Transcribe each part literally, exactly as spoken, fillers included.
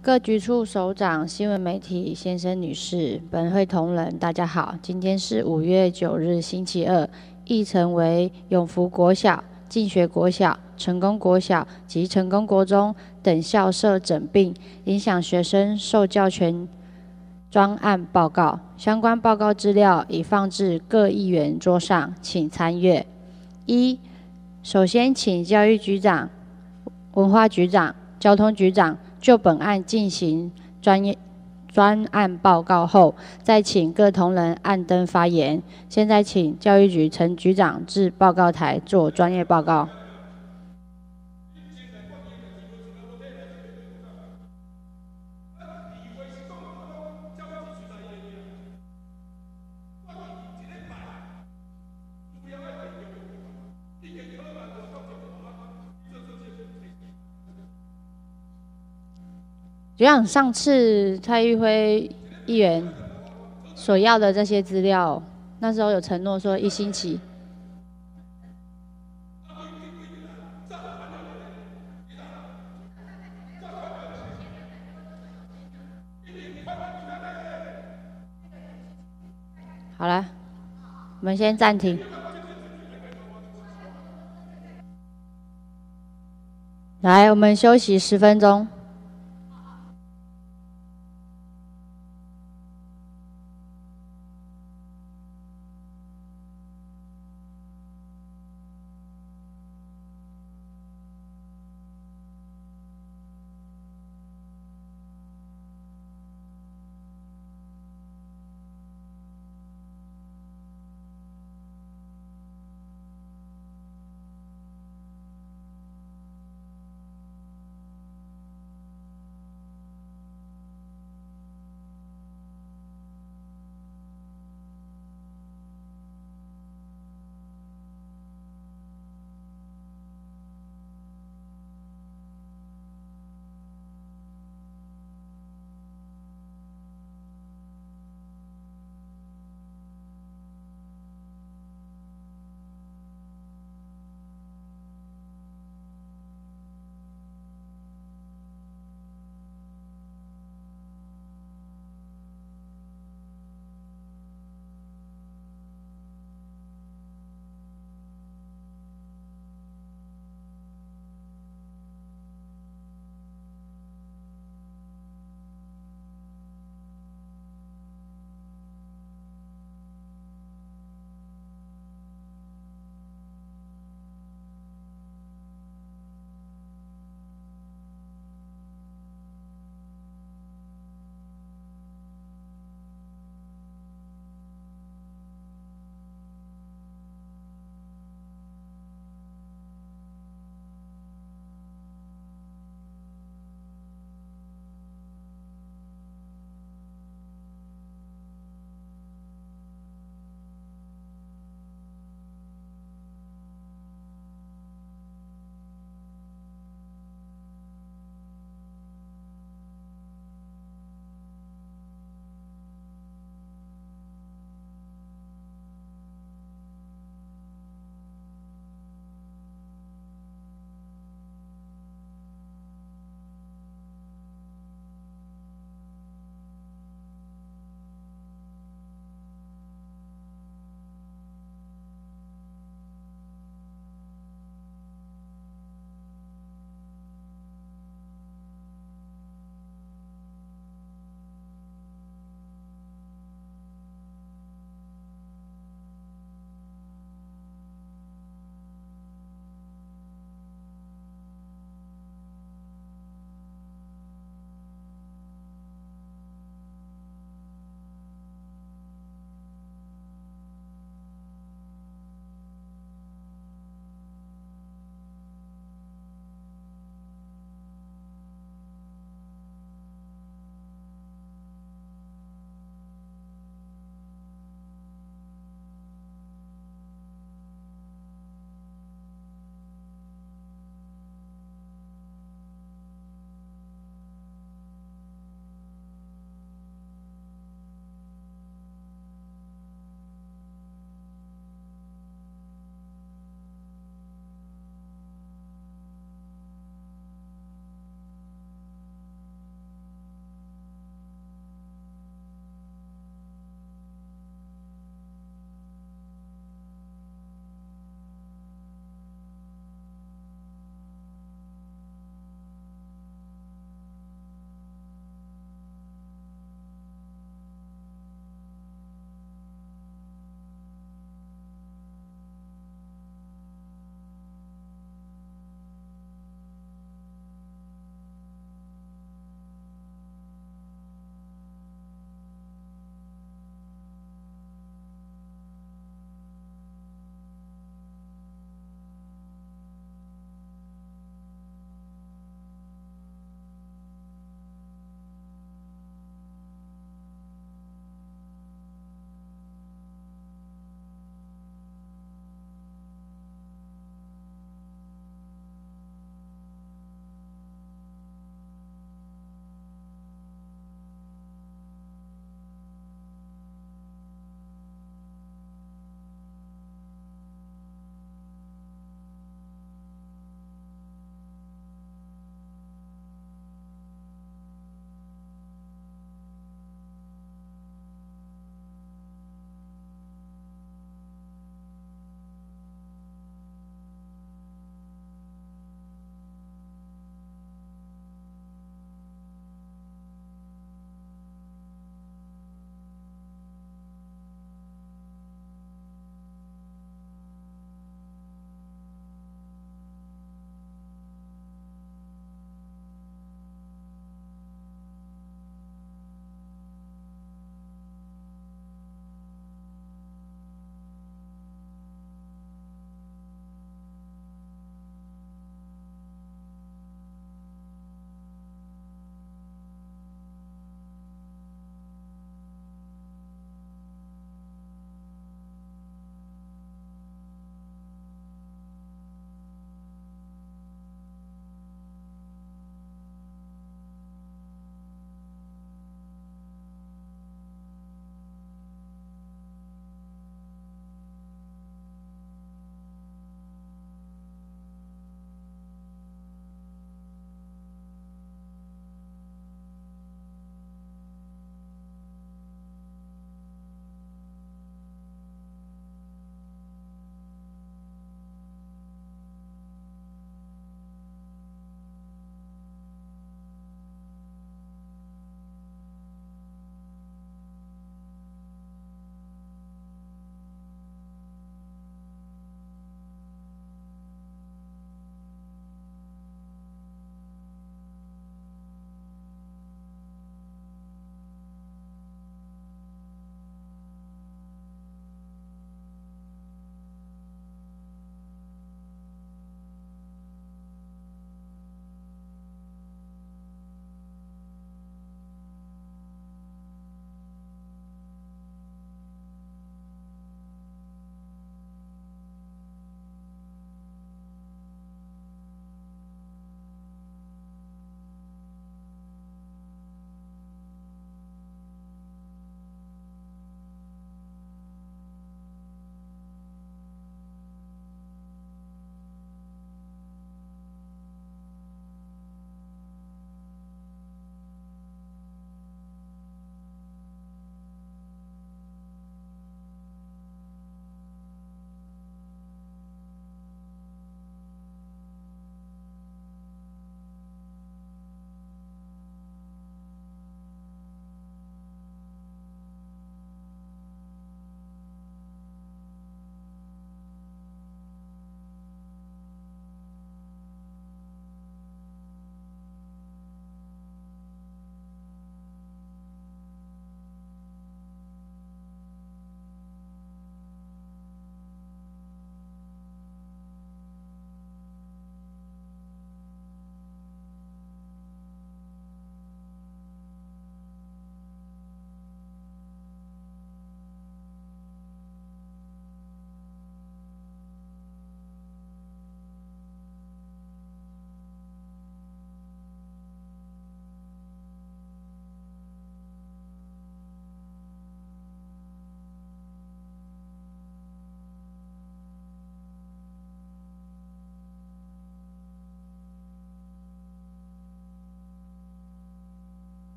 各局处首长、新闻媒体先生、女士、本会同仁，大家好。今天是五月九日，星期二。议程为永福国小、进学国小、成功国小及成功国中等校舍整并，影响学生受教权专案报告。相关报告资料已放置各议员桌上，请参阅。一、首先请教育局长、文化局长、交通局长就本案进行专业专案报告后，再请各同仁按灯发言。现在请教育局陈局长至报告台做专业报告。局长，上次蔡玉辉议员所要的这些资料，那时候有承诺说一星期。好了，我们先暂停。来，我们休息十分钟。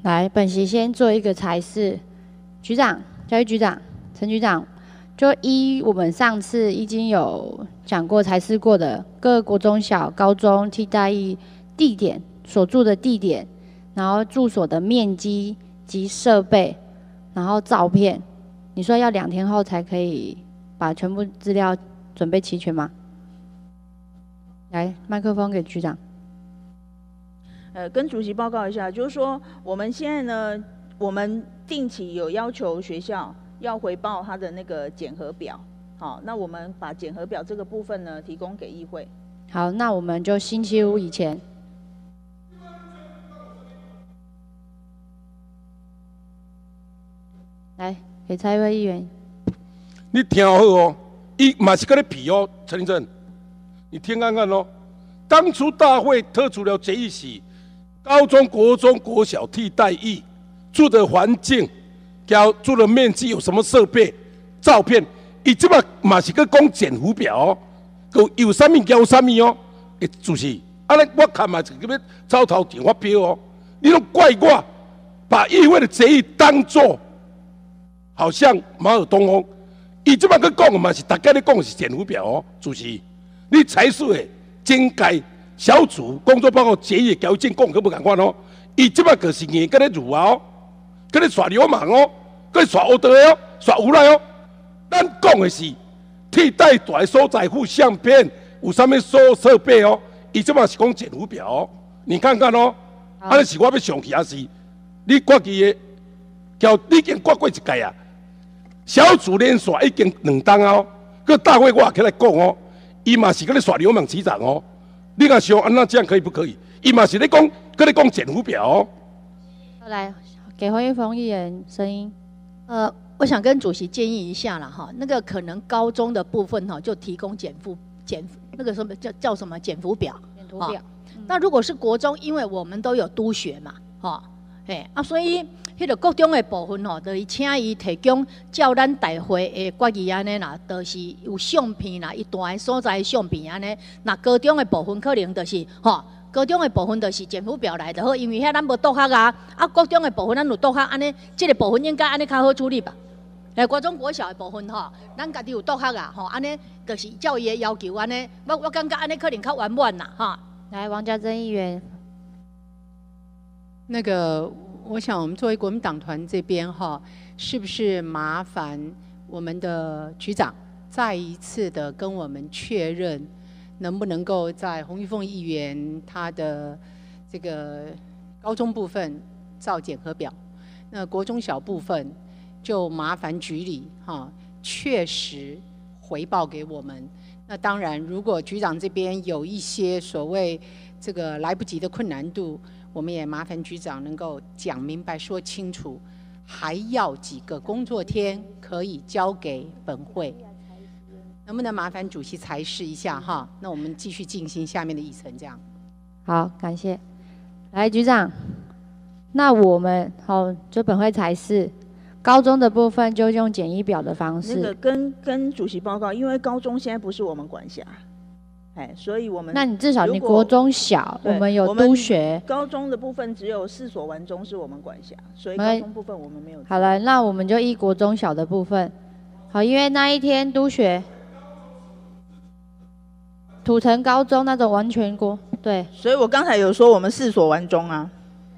来，本席先做一个裁示，局长、教育局长、陈局长，就依我们上次已经有讲过、裁示过的各国中小、高中替代役地点所住的地点，然后住所的面积及设备，然后照片，你说要两天后才可以把全部资料准备齐全吗？来，麦克风给局长。 呃，跟主席报告一下，就是说我们现在呢，我们定期有要求学校要回报他的那个检核表，好，那我们把检核表这个部分呢提供给议会。 好，那我们就星期五以前。来，给蔡委议员。 你听好哦，伊嘛是跟你比哦，陈立正，你听看看哦。当初大会特除了决议是。高中、国中、国小替代役住的环境、交住的面积有什么设备、照片，伊即马嘛是个讲检核表哦，有啥物交啥物哦。诶，主席，安尼我看嘛是叫要走头前发表哦。你拢怪我把议会的决议当作好像马尔东风，伊即马去讲嘛是大家咧讲是检核表哦，主席，你才是诶，应该。小组工作报告决议条件讲可不共款哦，伊即摆就是硬跟你辱哦，跟你耍流氓哦，跟你耍黑道哦，耍无赖哦。咱讲的是替代大的所在附相片，有啥物所设备哦，伊即摆是讲检核表哦，你看看哦，安尼是我要上去还是你过去的？叫你已经过过一届啊，小组连续已经两档哦，个大会我也起来讲哦，伊嘛是跟你耍流氓局长哦。你若想安那这样可以不可以？伊嘛是咧讲，跟你讲检核表哦。 来，给黄玉峰议员声音。 呃，我想跟主席建议一下了哈，那个可能高中的部分哈，就提供检复检那个什么叫叫什么检复表。 检图表。 嗯、那如果是国中，因为我们都有督学嘛，哈，哎啊，所以迄个国中的部分吼，就是请伊提供照咱大会的决议安尼啦，就是有相片啦，一段所在的相片安尼。那高中的部分可能就是吼，高中的部分就是检核表来就好，因为遐咱无督学啊，啊国中的部分咱有督学，安尼这个部分应该安尼较好处理吧。诶，国中国小的部分吼，咱家己有督学啊，吼，安尼就是照伊的要求安尼，我我感觉安尼可能较圆满啦，哈。 来，王家珍议员。 那个。我想，我们作为国民党团这边哈，是不是麻烦我们的局长再一次的跟我们确认，能不能够在洪玉凤议员他的这个高中部分照检核表，那国中小部分就麻烦局里哈确实回报给我们。那当然，如果局长这边有一些所谓这个来不及的困难度，我们也麻烦局长能够讲明白、说清楚，还要几个工作天可以交给本会，能不能麻烦主席裁示一下哈？那我们继续进行下面的议程，这样。 好，感谢。来，局长，那我们好就本会裁示，高中的部分就用简易表的方式。 那个跟跟主席报告，因为高中现在不是我们管辖。哎，所以我们那你至少你国中小，我们有督学。 高中的部分只有四所完中是我们管辖，所以高中部分我们没有。 好了，那我们就依国中小的部分。好，因为那一天督学，土城高中那种完全国对。 所以我刚才有说我们四所完中啊。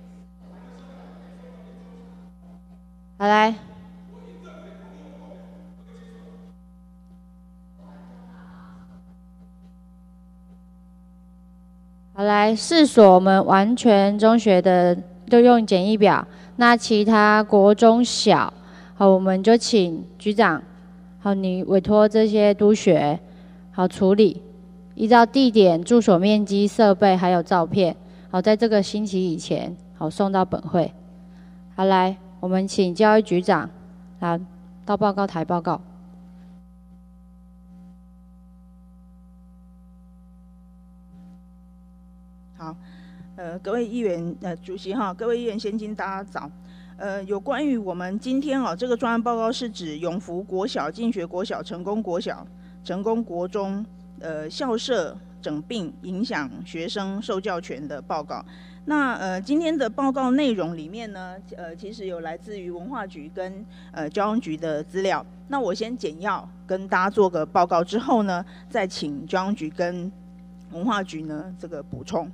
好来。好来，四所我们完全中学的都用简易表，那其他国中小，好，我们就请局长，好，你委托这些督学，好处理，依照地点、住所面积、设备还有照片，好，在这个星期以前，好送到本会。好来，我们请教育局长，好，到报告台报告。 好，呃，各位议员，呃，主席哈，各位议员，先进大家早。呃，有关于我们今天啊，这个专案报告是指永福国小、进学国小、成功国小、成功国中，呃，校舍整并影响学生受教权的报告。那呃，今天的报告内容里面呢，呃，其实有来自于文化局跟呃交通局的资料。那我先简要跟大家做个报告之后呢，再请交通局跟文化局呢这个补充。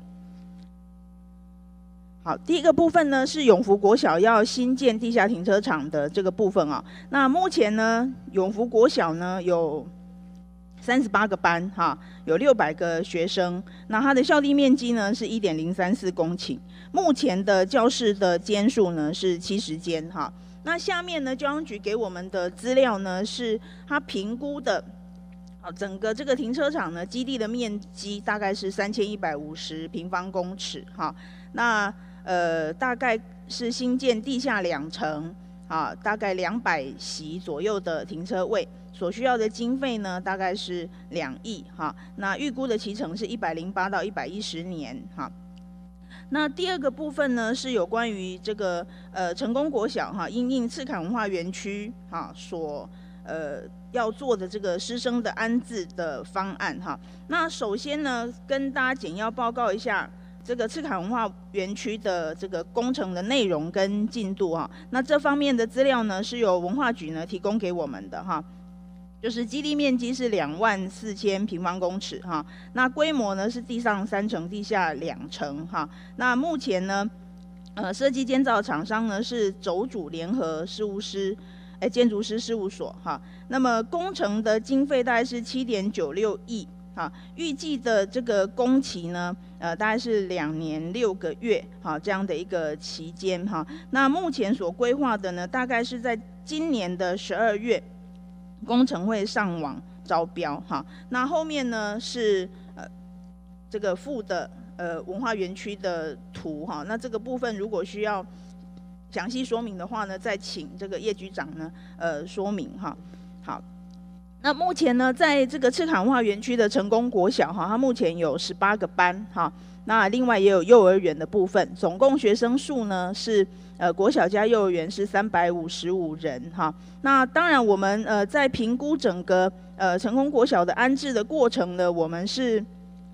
好，第一个部分呢是永福国小要新建地下停车场的这个部分啊。那目前呢，永福国小呢有三十八个班哈，有六百个学生。那它的校地面积呢是一点零三四公顷，目前的教室的间数呢是七十间哈。那下面呢，交通局给我们的资料呢是它评估的，好，整个这个停车场呢基地的面积大概是三千一百五十平方公尺哈。那呃大概是新建地下两层啊，大概两百席左右的停车位。所需要的经费呢，大概是两亿哈。那预估的期程是一百零八到一百一十年哈。那第二个部分呢，是有关于这个呃成功国小哈，因应赤坎文化园区哈所呃要做的这个师生的安置的方案哈。那首先呢，跟大家简要报告一下这个赤坎文化园区的这个工程的内容跟进度哈。那这方面的资料呢，是由文化局呢提供给我们的哈。就是基地面积是两万四千平方公尺哈，那规模呢是地上三层、地下两层哈。那目前呢，呃，设计建造厂商呢是轴主联合事务师，哎，建筑师事务所哈。那么工程的经费大概是七点九六亿哈，预计的这个工期呢，呃，大概是两年六个月哈这样的一个期间哈。那目前所规划的呢，大概是在今年的十二月。工程会上网招标哈，那后面呢是呃这个附的呃文化园区的图哈，那这个部分如果需要详细说明的话呢，再请这个叶局长呢呃说明哈。好，那目前呢在这个赤坎文化园区的成功国小哈，它目前有十八个班哈，那另外也有幼儿园的部分，总共学生数呢是。呃，国小加幼儿园是三百五十五人哈。那当然，我们呃在评估整个呃成功国小的安置的过程呢，我们是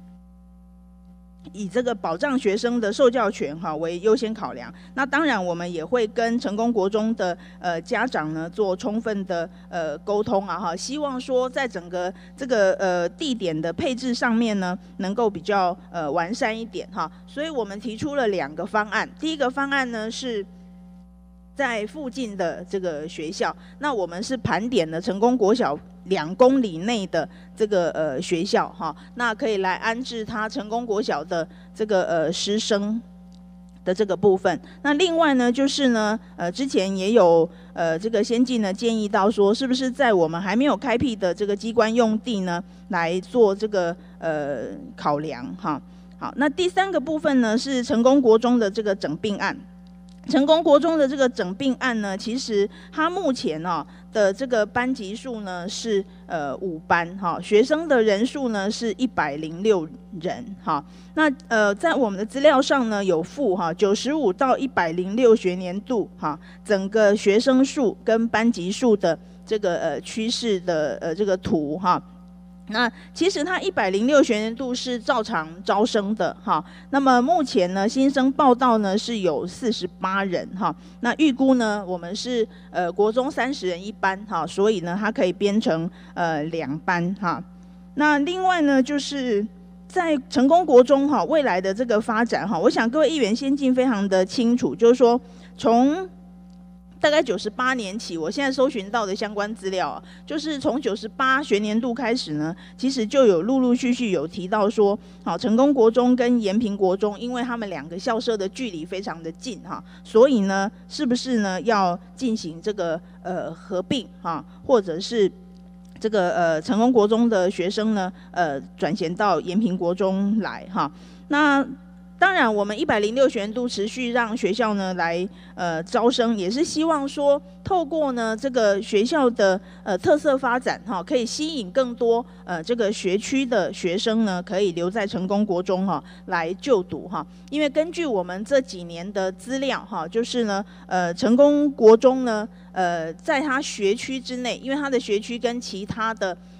以这个保障学生的受教权哈为优先考量。那当然，我们也会跟成功国中的呃家长呢做充分的呃沟通啊哈，希望说在整个这个呃地点的配置上面呢，能够比较呃完善一点哈。所以我们提出了两个方案，第一个方案呢是。在附近的这个学校，那我们是盘点了成功国小两公里内的这个呃学校哈，那可以来安置他成功国小的这个呃师生的这个部分。那另外呢，就是呢，呃，之前也有呃这个先进呢建议到说，是不是在我们还没有开辟的这个机关用地呢，来做这个呃考量哈。好，那第三个部分呢是成功国中的这个整并案。成功国中的这个整并案呢，其实它目前哦的这个班级数呢是呃五班哈，学生的人数呢是一百零六人哈。那呃在我们的资料上呢有附哈九十五到一百零六学年度哈整个学生数跟班级数的这个呃趋势的呃这个图哈。那其实它一百零六学年度是照常招生的哈，那么目前呢新生报到呢是有四十八人哈，那预估呢我们是呃国中三十人一班哈，所以呢它可以编成呃两班哈。那另外呢就是在成功国中哈未来的这个发展哈，我想各位议员先进非常的清楚，就是说从大概九十八年起，我现在搜寻到的相关资料啊，就是从九十八学年度开始呢，其实就有陆陆续续有提到说，好，成功国中跟延平国中，因为他们两个校舍的距离非常的近哈，所以呢，是不是呢要进行这个呃合并哈，或者是这个呃成功国中的学生呢，呃转衔到延平国中来哈，那。当然，我们一百零六学年度持续让学校呢来呃招生，也是希望说透过呢这个学校的呃特色发展哈，可以吸引更多呃这个学区的学生呢可以留在成功国中哈来就读哈。因为根据我们这几年的资料哈，就是呢呃成功国中呢呃在它学区之内，因为它的学区跟其他的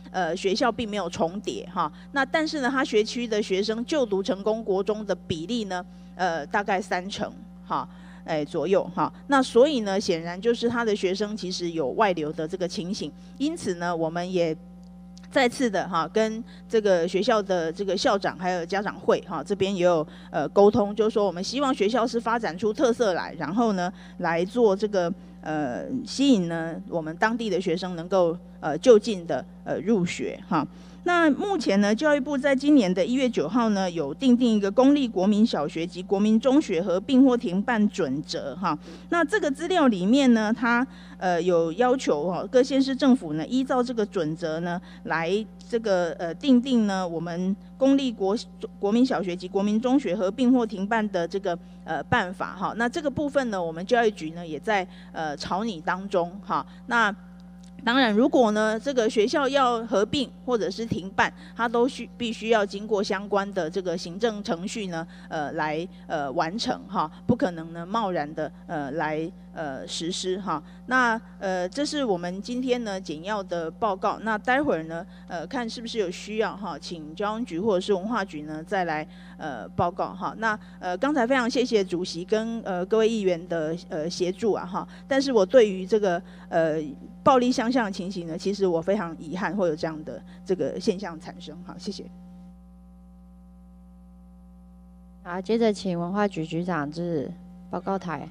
呃学校并没有重叠哈。那但是呢，他学区的学生就读成功国中的比例呢，呃大概三成哈。哎，左右哈，那所以呢，显然就是他的学生其实有外流的这个情形，因此呢，我们也再次的哈，跟这个学校的这个校长还有家长会哈这边也有呃沟通，就是说我们希望学校是发展出特色来，然后呢来做这个呃吸引呢我们当地的学生能够呃就近的呃入学哈。那目前呢，教育部在今年的一月九号呢，有订定一个公立国民小学及国民中学合并或停办准则哈。那这个资料里面呢，它呃有要求哈，各县市政府呢依照这个准则呢，来这个呃订定呢我们公立国国民小学及国民中学合并或停办的这个呃办法哈。那这个部分呢，我们教育局呢也在呃草拟当中哈。那当然，如果呢这个学校要合并或者是停办，它都需必须要经过相关的这个行政程序呢，呃来呃完成哈，不可能呢贸然的呃来呃实施哈。那呃这是我们今天呢简要的报告。那待会儿呢呃看是不是有需要哈，请交通局或者是文化局呢再来呃报告哈。那呃刚才非常谢谢主席跟呃各位议员的呃协助啊哈，但是我对于这个呃暴力相向的情形呢，其实我非常遗憾会有这样的这个现象产生。好，谢谢。 好，接着请文化局局长至报告台。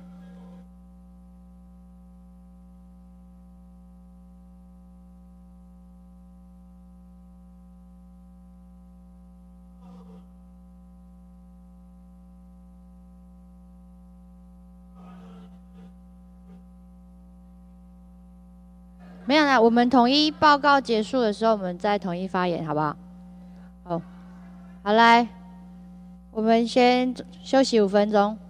没有啦，我们统一报告结束的时候，我们再统一发言，好不好？好，好来，我们先休息五分钟。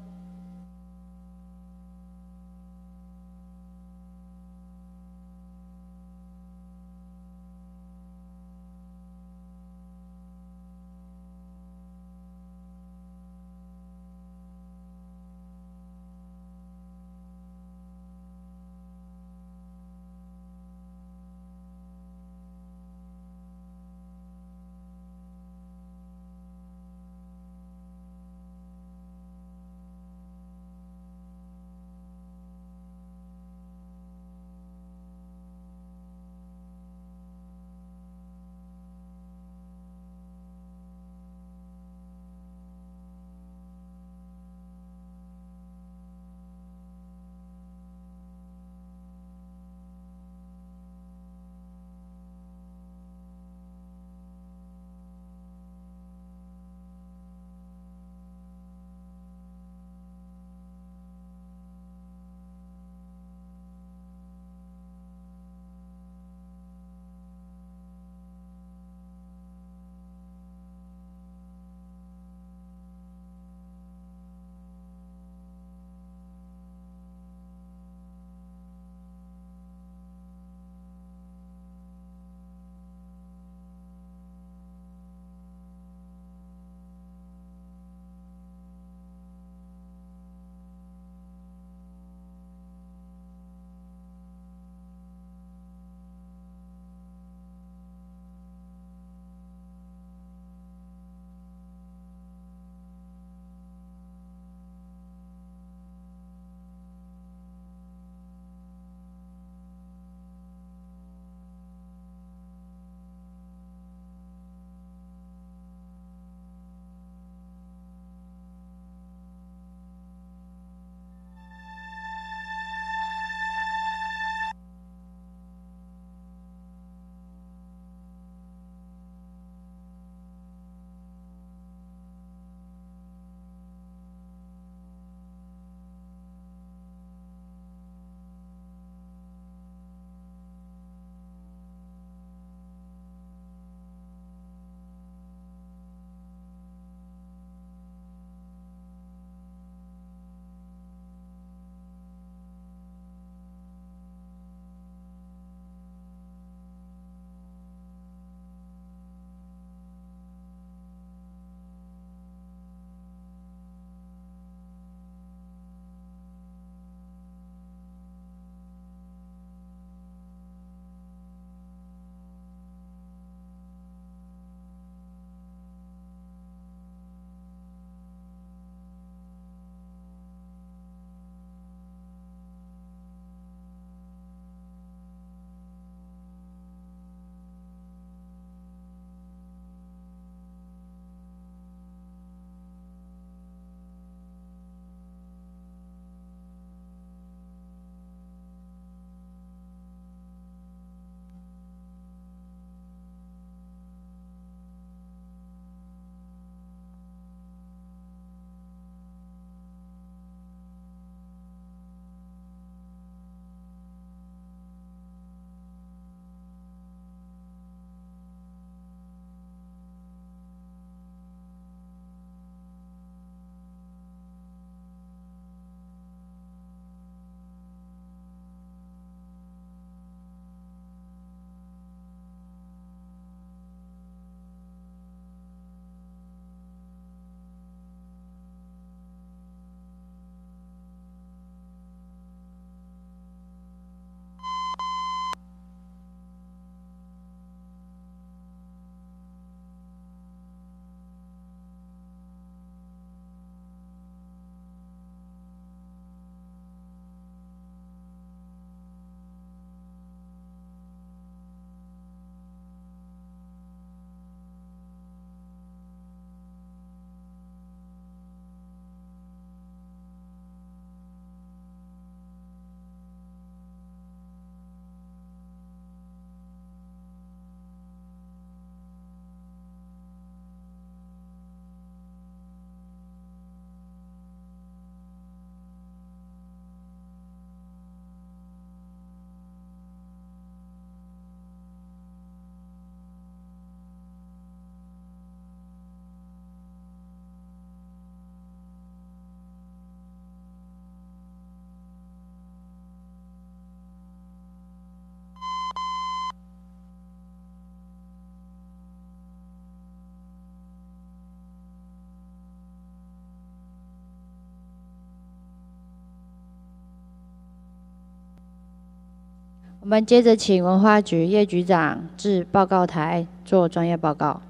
我们接着请文化局叶局长至报告台做专业报告。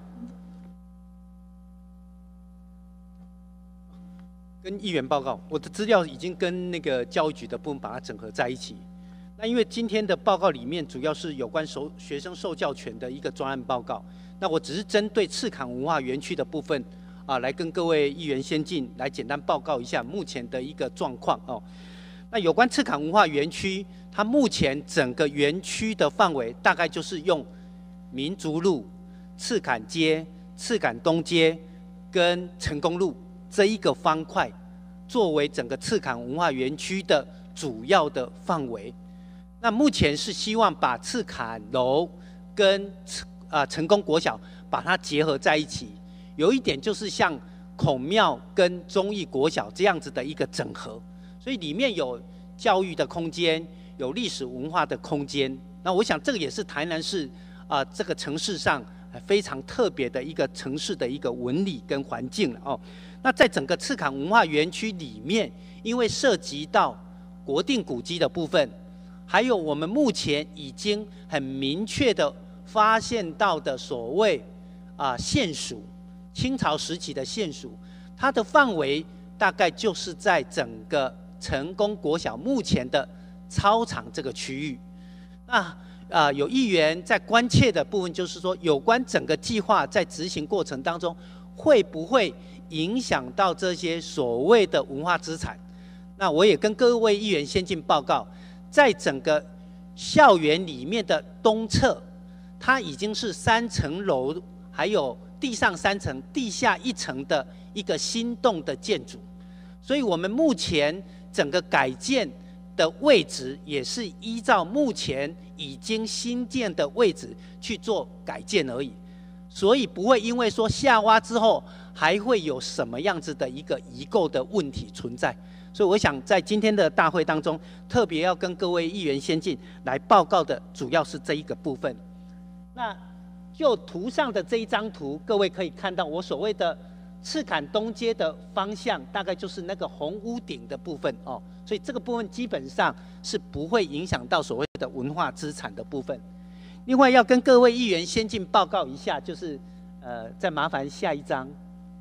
跟议员报告，我的资料已经跟那个教育局的部分把它整合在一起。那因为今天的报告里面主要是有关受学生受教权的一个专案报告，那我只是针对赤坎文化园区的部分啊，来跟各位议员先进来简单报告一下目前的一个状况哦。那有关赤坎文化园区，它目前整个园区的范围大概就是用民族路、赤坎街、赤坎东街跟成功路这一个方块，作为整个赤坎文化园区的主要的范围。那目前是希望把赤坎楼跟啊成功国小把它结合在一起，有一点就是像孔庙跟忠义国小这样子的一个整合，所以里面有教育的空间，有历史文化的空间。那我想这个也是台南市啊、呃、这个城市上非常特别的一个城市的一个纹理跟环境了哦。那在整个赤坎文化园区里面，因为涉及到国定古迹的部分，还有我们目前已经很明确的发现到的所谓啊县署，清朝时期的县署，它的范围大概就是在整个成功国小目前的操场这个区域。那啊有议员在关切的部分就是说，有关整个计划在执行过程当中，会不会影响到这些所谓的文化资产？那我也跟各位议员先进报告，在整个校园里面的东侧，它已经是三层楼，还有地上三层、地下一层的一个新栋的建筑，所以我们目前整个改建的位置也是依照目前已经新建的位置去做改建而已，所以不会因为说下挖之后还会有什么样子的一个遗构的问题存在。所以我想在今天的大会当中，特别要跟各位议员先进来报告的主要是这一个部分。那就图上的这一张图，各位可以看到我所谓的赤坎东街的方向，大概就是那个红屋顶的部分哦。所以这个部分基本上是不会影响到所谓的文化资产的部分。另外要跟各位议员先进报告一下，就是呃，再麻烦下一张。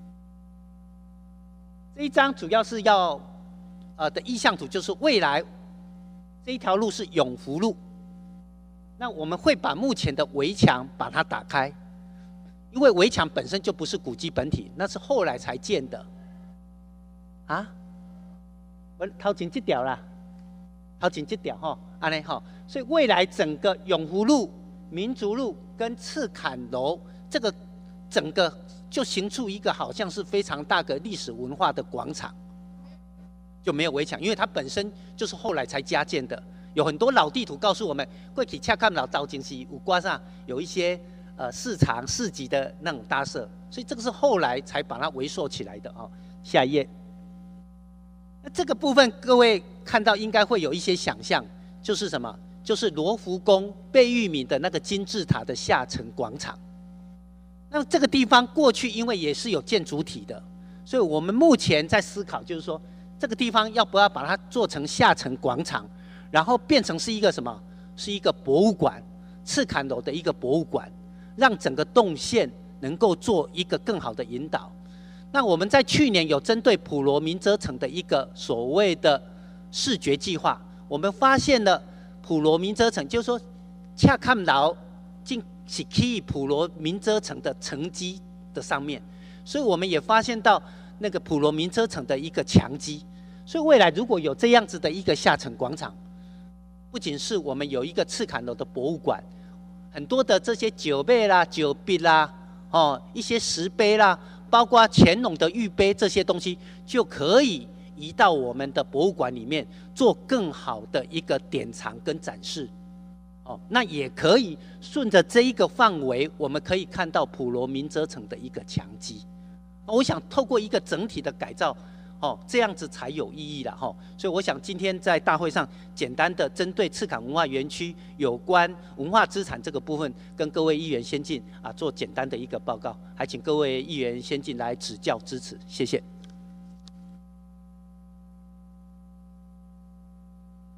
这一张主要是要呃的意向图，就是未来这一条路是永福路，那我们会把目前的围墙把它打开，因为围墙本身就不是古迹本体，那是后来才建的。啊，我掏钱这条啦，掏钱这条哈，安尼哈，所以未来整个永福路、民族路跟赤坎楼这个整个就形出一个好像是非常大个历史文化的广场，就没有围墙，因为它本身就是后来才加建的。有很多老地图告诉我们，过去恰看老早前是有挂上有一些呃市场市集的那种搭设，所以这个是后来才把它围塑起来的哦。下一页，那这个部分各位看到应该会有一些想象，就是什么？就是罗浮宫贝聿铭的那个金字塔的下层广场。那这个地方过去因为也是有建筑体的，所以我们目前在思考，就是说这个地方要不要把它做成下层广场，然后变成是一个什么？是一个博物馆，赤坎楼的一个博物馆，让整个动线能够做一个更好的引导。那我们在去年有针对普罗民遮城的一个所谓的视觉计划，我们发现了普罗民遮城，就是说恰看楼进是去普罗民遮城的城基的上面，所以我们也发现到那个普罗民遮城的一个墙基。所以未来如果有这样子的一个下层广场，不仅是我们有一个赤坎楼的博物馆，很多的这些酒杯啦、酒笔啦、哦一些石碑啦，包括乾隆的玉碑这些东西，就可以移到我们的博物馆里面，做更好的一个典藏跟展示。哦，那也可以顺着这一个范围，我们可以看到普罗民遮城的一个墙基。我想透过一个整体的改造，哦，这样子才有意义了哈。所以我想今天在大会上简单的针对赤坎文化园区有关文化资产这个部分，跟各位议员先进啊做简单的一个报告，还请各位议员先进来指教支持，谢谢。 我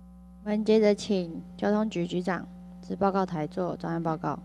我们接着请交通局局长至报告台做专案报告。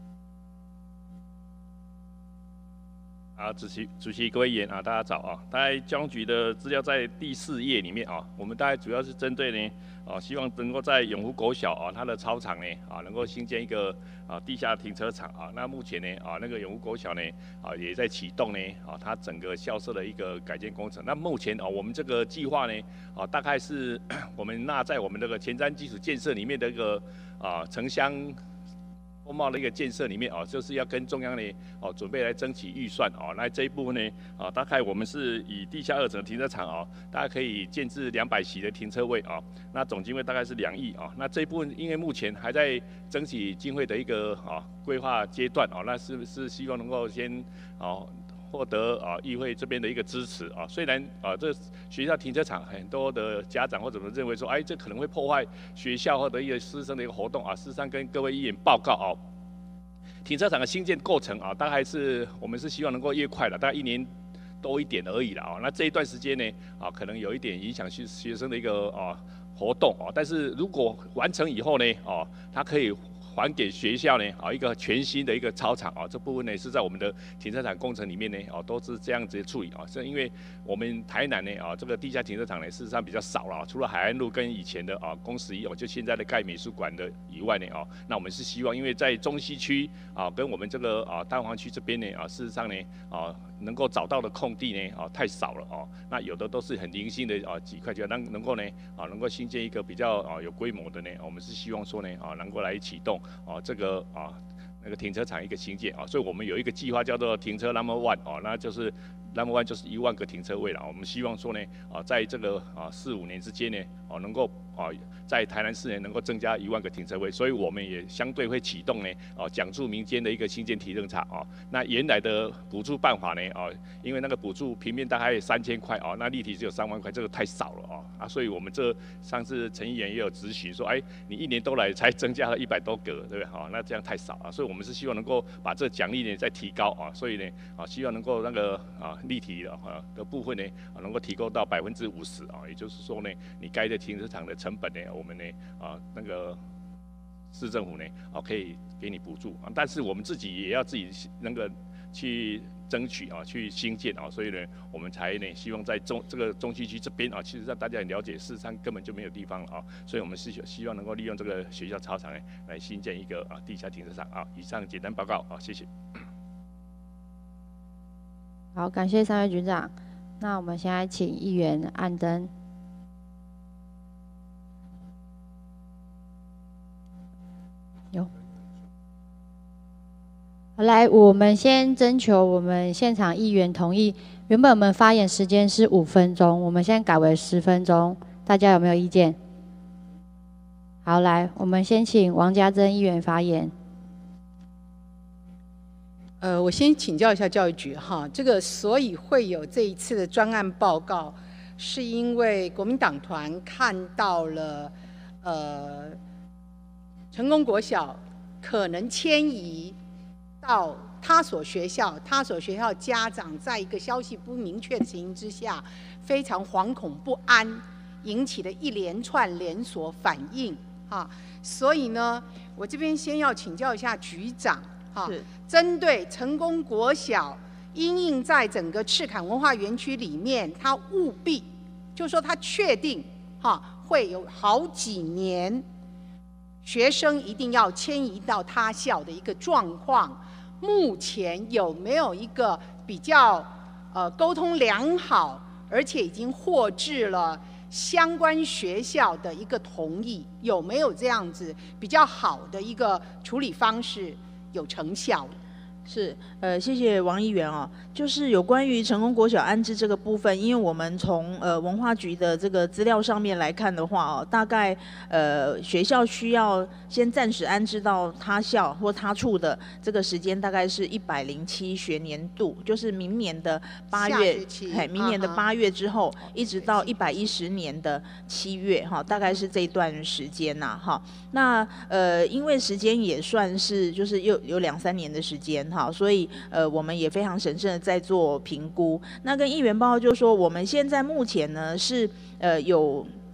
啊，主席、主席、各位议员啊，大家早啊！大概交通局的资料在第四页里面啊，我们大概主要是针对呢，啊，希望能够在永福国小啊，它的操场呢，啊，能够新建一个啊地下停车场啊。那目前呢，啊，那个永福国小呢，啊，也在启动呢，啊，它整个校舍的一个改建工程。那目前啊，我们这个计划呢，啊，大概是我们纳在我们这个前瞻基础建设里面的一个啊城乡风貌的一个建设里面哦，就是要跟中央呢哦准备来争取预算哦。那这一部分呢啊，大概我们是以地下二层停车场哦，大概可以建置两百席的停车位哦。那总经费大概是两亿哦。那这一部分因为目前还在争取经费的一个啊规划阶段哦，那是不是希望能够先哦获得啊议会这边的一个支持啊？虽然啊这学校停车场很多的家长或者认为说，哎，这可能会破坏学校或者一个师生的一个活动啊。事实上跟各位议员报告啊，停车场的新建过程啊，大概是我们是希望能够越快的，大概一年多一点而已啦啊。那这一段时间呢啊，可能有一点影响学学生的一个啊活动啊，但是如果完成以后呢，哦、啊，它可以还给学校呢啊一个全新的一个操场啊，这部分呢是在我们的停车场工程里面呢啊都是这样子处理啊，是因为我们台南呢啊这个地下停车场呢事实上比较少了，除了海岸路跟以前的啊公十一哦，就现在的盖美术馆的以外呢啊，那我们是希望因为在中西区啊跟我们这个啊蛋黄区这边呢啊事实上呢啊能够找到的空地呢啊太少了哦，那有的都是很零星的啊几块就能能够呢啊能够新建一个比较啊有规模的呢，我们是希望说呢啊能够来启动。哦，这个啊，那个停车场一个新建啊，所以我们有一个计划叫做停车 number one 哦，那就是 number one 就是一万个停车位了。我们希望说呢，啊，在这个啊四五年之间呢，哦，能够啊在台南市呢能够增加一万个停车位，所以我们也相对会启动呢，哦，讲助民间的一个新建停车场啊。那原来的补助办法呢，啊，因为那个补助平面大概三千块啊，那立体只有三万块，这个太少了啊啊，所以我们这上次陈议员也有质询说，哎，你一年都来才增加了一百多个，对不对？好，那这样太少啊，所以我们是希望能够把这奖励呢再提高啊，所以呢啊，希望能够那个啊立体的啊的部分呢啊能够提高到百分之五十啊，也就是说呢，你盖的停车场的成本呢，我们呢啊那个市政府呢啊可以给你补助啊，但是我们自己也要自己那个去争取啊，去兴建啊，所以呢，我们才呢希望在中这个中西区这边啊，其实让大家很了解，事实上根本就没有地方了啊，所以我们是希望能够利用这个学校操场呢来新建一个啊地下停车场啊。以上简单报告啊，谢谢。 好，感谢三位局长。那我们现在请议员按灯。有。好，来，我们先征求我们现场议员同意。原本我们发言时间是五分钟，我们现在改为十分钟，大家有没有意见？好，来，我们先请王家珍议员发言。 呃，我先请教一下教育局哈，这个所以会有这一次的专案报告，是因为国民党团看到了呃成功国小可能迁移到他所学校，他所学校家长在一个消息不明确的情形之下，非常惶恐不安，引起了一连串连锁反应哈。所以呢，我这边先要请教一下局长哈，针对成功国小因应在整个赤坎文化园区里面，它务必就说它确定哈会有好几年学生一定要迁移到他校的一个状况。目前有没有一个比较呃沟通良好，而且已经获致了相关学校的一个同意？有没有这样子比较好的一个处理方式有成效？ 是，呃，谢谢王议员哦。就是有关于成功国小安置这个部分，因为我们从呃文化局的这个资料上面来看的话哦，大概呃学校需要先暂时安置到他校或他处的这个时间，大概是一百零七学年度，就是明年的八月，嘿，明年的八月之后，啊、一直到一百一十年的七月哈，大概是这段时间呐、啊、哈。那呃，因为时间也算是就是又有两三年的时间。好，所以呃，我们也非常审慎的在做评估。那跟议员报告就是说，我们现在目前呢是呃有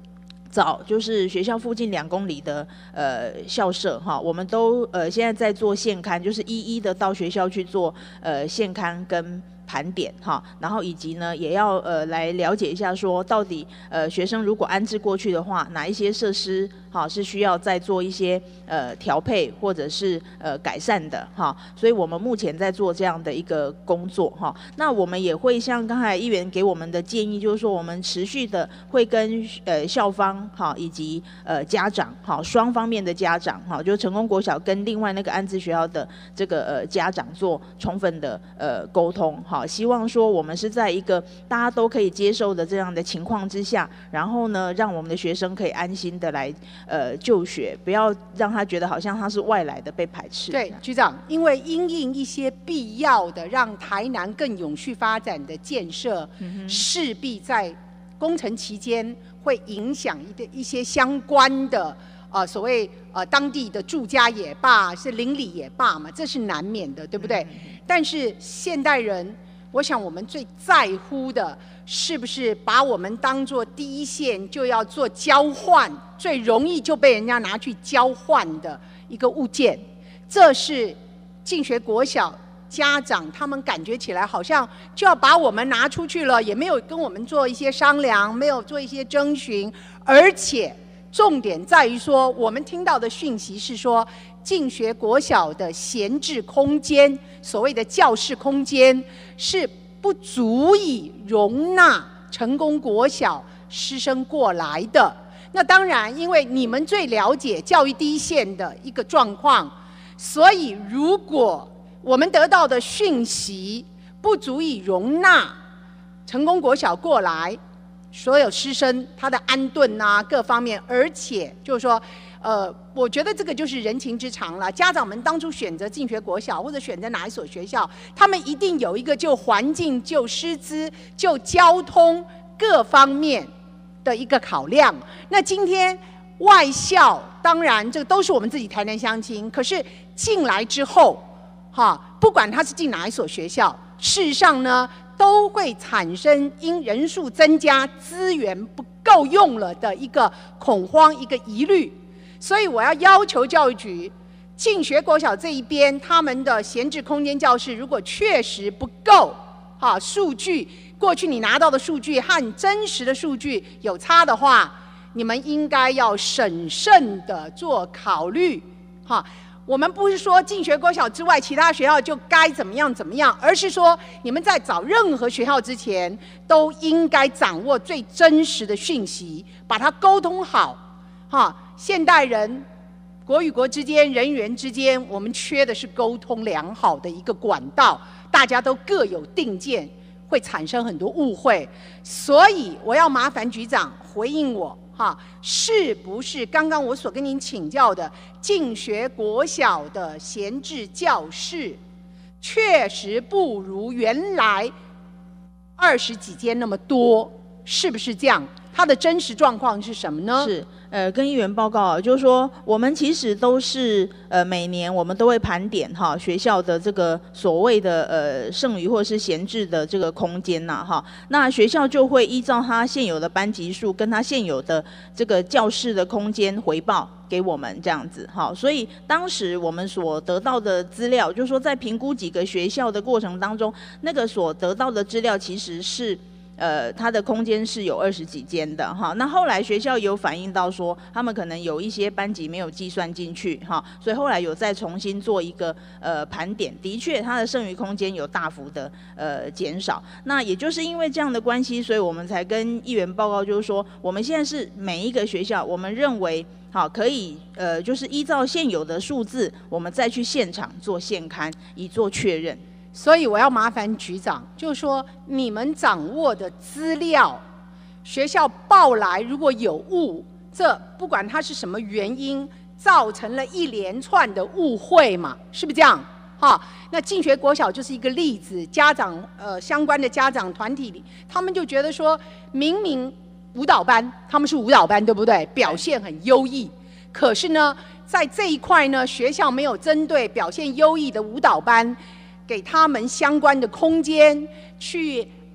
找就是学校附近两公里的呃校舍哈，我们都呃现在在做现勘，就是一一的到学校去做呃现勘跟盘点哈，然后以及呢也要呃来了解一下说到底呃学生如果安置过去的话，哪一些设施哈是需要再做一些呃调配或者是呃改善的哈，所以我们目前在做这样的一个工作哈。那我们也会像刚才议员给我们的建议，就是说我们持续的会跟呃校方哈以及呃家长哈双方面的家长哈，就是成功国小跟另外那个安置学校的这个呃家长做充分的呃沟通哈。希望说我们是在一个大家都可以接受的这样的情况之下，然后呢，让我们的学生可以安心的来呃就学，不要让他觉得好像他是外来的被排斥。 对，局长，因为因应一些必要的让台南更永续发展的建设，嗯、势必在工程期间会影响一一些相关的。呃，所谓呃当地的住家也罢，是邻里也罢嘛，这是难免的，对不对？嗯、但是现代人，我想我们最在乎的，是不是把我们当作第一线就要做交换，最容易就被人家拿去交换的一个物件？这是进学国小家长他们感觉起来好像就要把我们拿出去了，也没有跟我们做一些商量，没有做一些征询，而且。重点在于说，我们听到的讯息是说，进学国小的闲置空间，所谓的教室空间，是不足以容纳成功国小师生过来的。那当然，因为你们最了解教育第一线的一个状况，所以如果我们得到的讯息不足以容纳成功国小过来。所有师生他的安顿啊，各方面，而且就是说，呃，我觉得这个就是人情之常了。家长们当初选择进学国小或者选择哪一所学校，他们一定有一个就环境、就师资、就交通各方面的一个考量。那今天外校，当然这个都是我们自己台南乡亲，可是进来之后，哈，不管他是进哪一所学校，事实上呢。都会产生因人数增加、资源不够用了的一个恐慌、一个疑虑，所以我要要求教育局，进学国小这一边，他们的闲置空间教室如果确实不够，哈，数据过去你拿到的数据和真实的数据有差的话，你们应该要审慎的做考虑，哈。我们不是说进学国小之外，其他学校就该怎么样怎么样，而是说你们在找任何学校之前，都应该掌握最真实的讯息，把它沟通好。哈，现代人国与国之间、人与人之间，我们缺的是沟通良好的一个管道，大家都各有定见，会产生很多误会。所以我要麻烦局长回应我。哈，是不是刚刚我所跟您请教的进学国小的闲置教室，确实不如原来二十几间那么多，是不是这样？它的真实状况是什么呢？ 是。呃，跟议员报告啊，就是说，我们其实都是呃每年我们都会盘点哈学校的这个所谓的呃剩余或是闲置的这个空间呐哈，那学校就会依照它现有的班级数跟它现有的这个教室的空间回报给我们这样子哈，所以当时我们所得到的资料，就是说在评估几个学校的过程当中，那个所得到的资料其实是。呃，它的空间是有二十几间的哈。那后来学校有反映到说，他们可能有一些班级没有计算进去哈，所以后来有再重新做一个呃盘点，的确它的剩余空间有大幅的呃减少。那也就是因为这样的关系，所以我们才跟议员报告，就是说我们现在是每一个学校，我们认为好可以呃，就是依照现有的数字，我们再去现场做现勘，以做确认。 所以我要麻烦局长，就是说你们掌握的资料，学校报来如果有误，这不管它是什么原因，造成了一连串的误会嘛，是不是这样？哈，那进学国小就是一个例子，家长呃相关的家长团体里，他们就觉得说，明明舞蹈班他们是舞蹈班，对不对？表现很优异，可是呢，在这一块呢，学校没有针对表现优异的舞蹈班。给他们相关的空间，去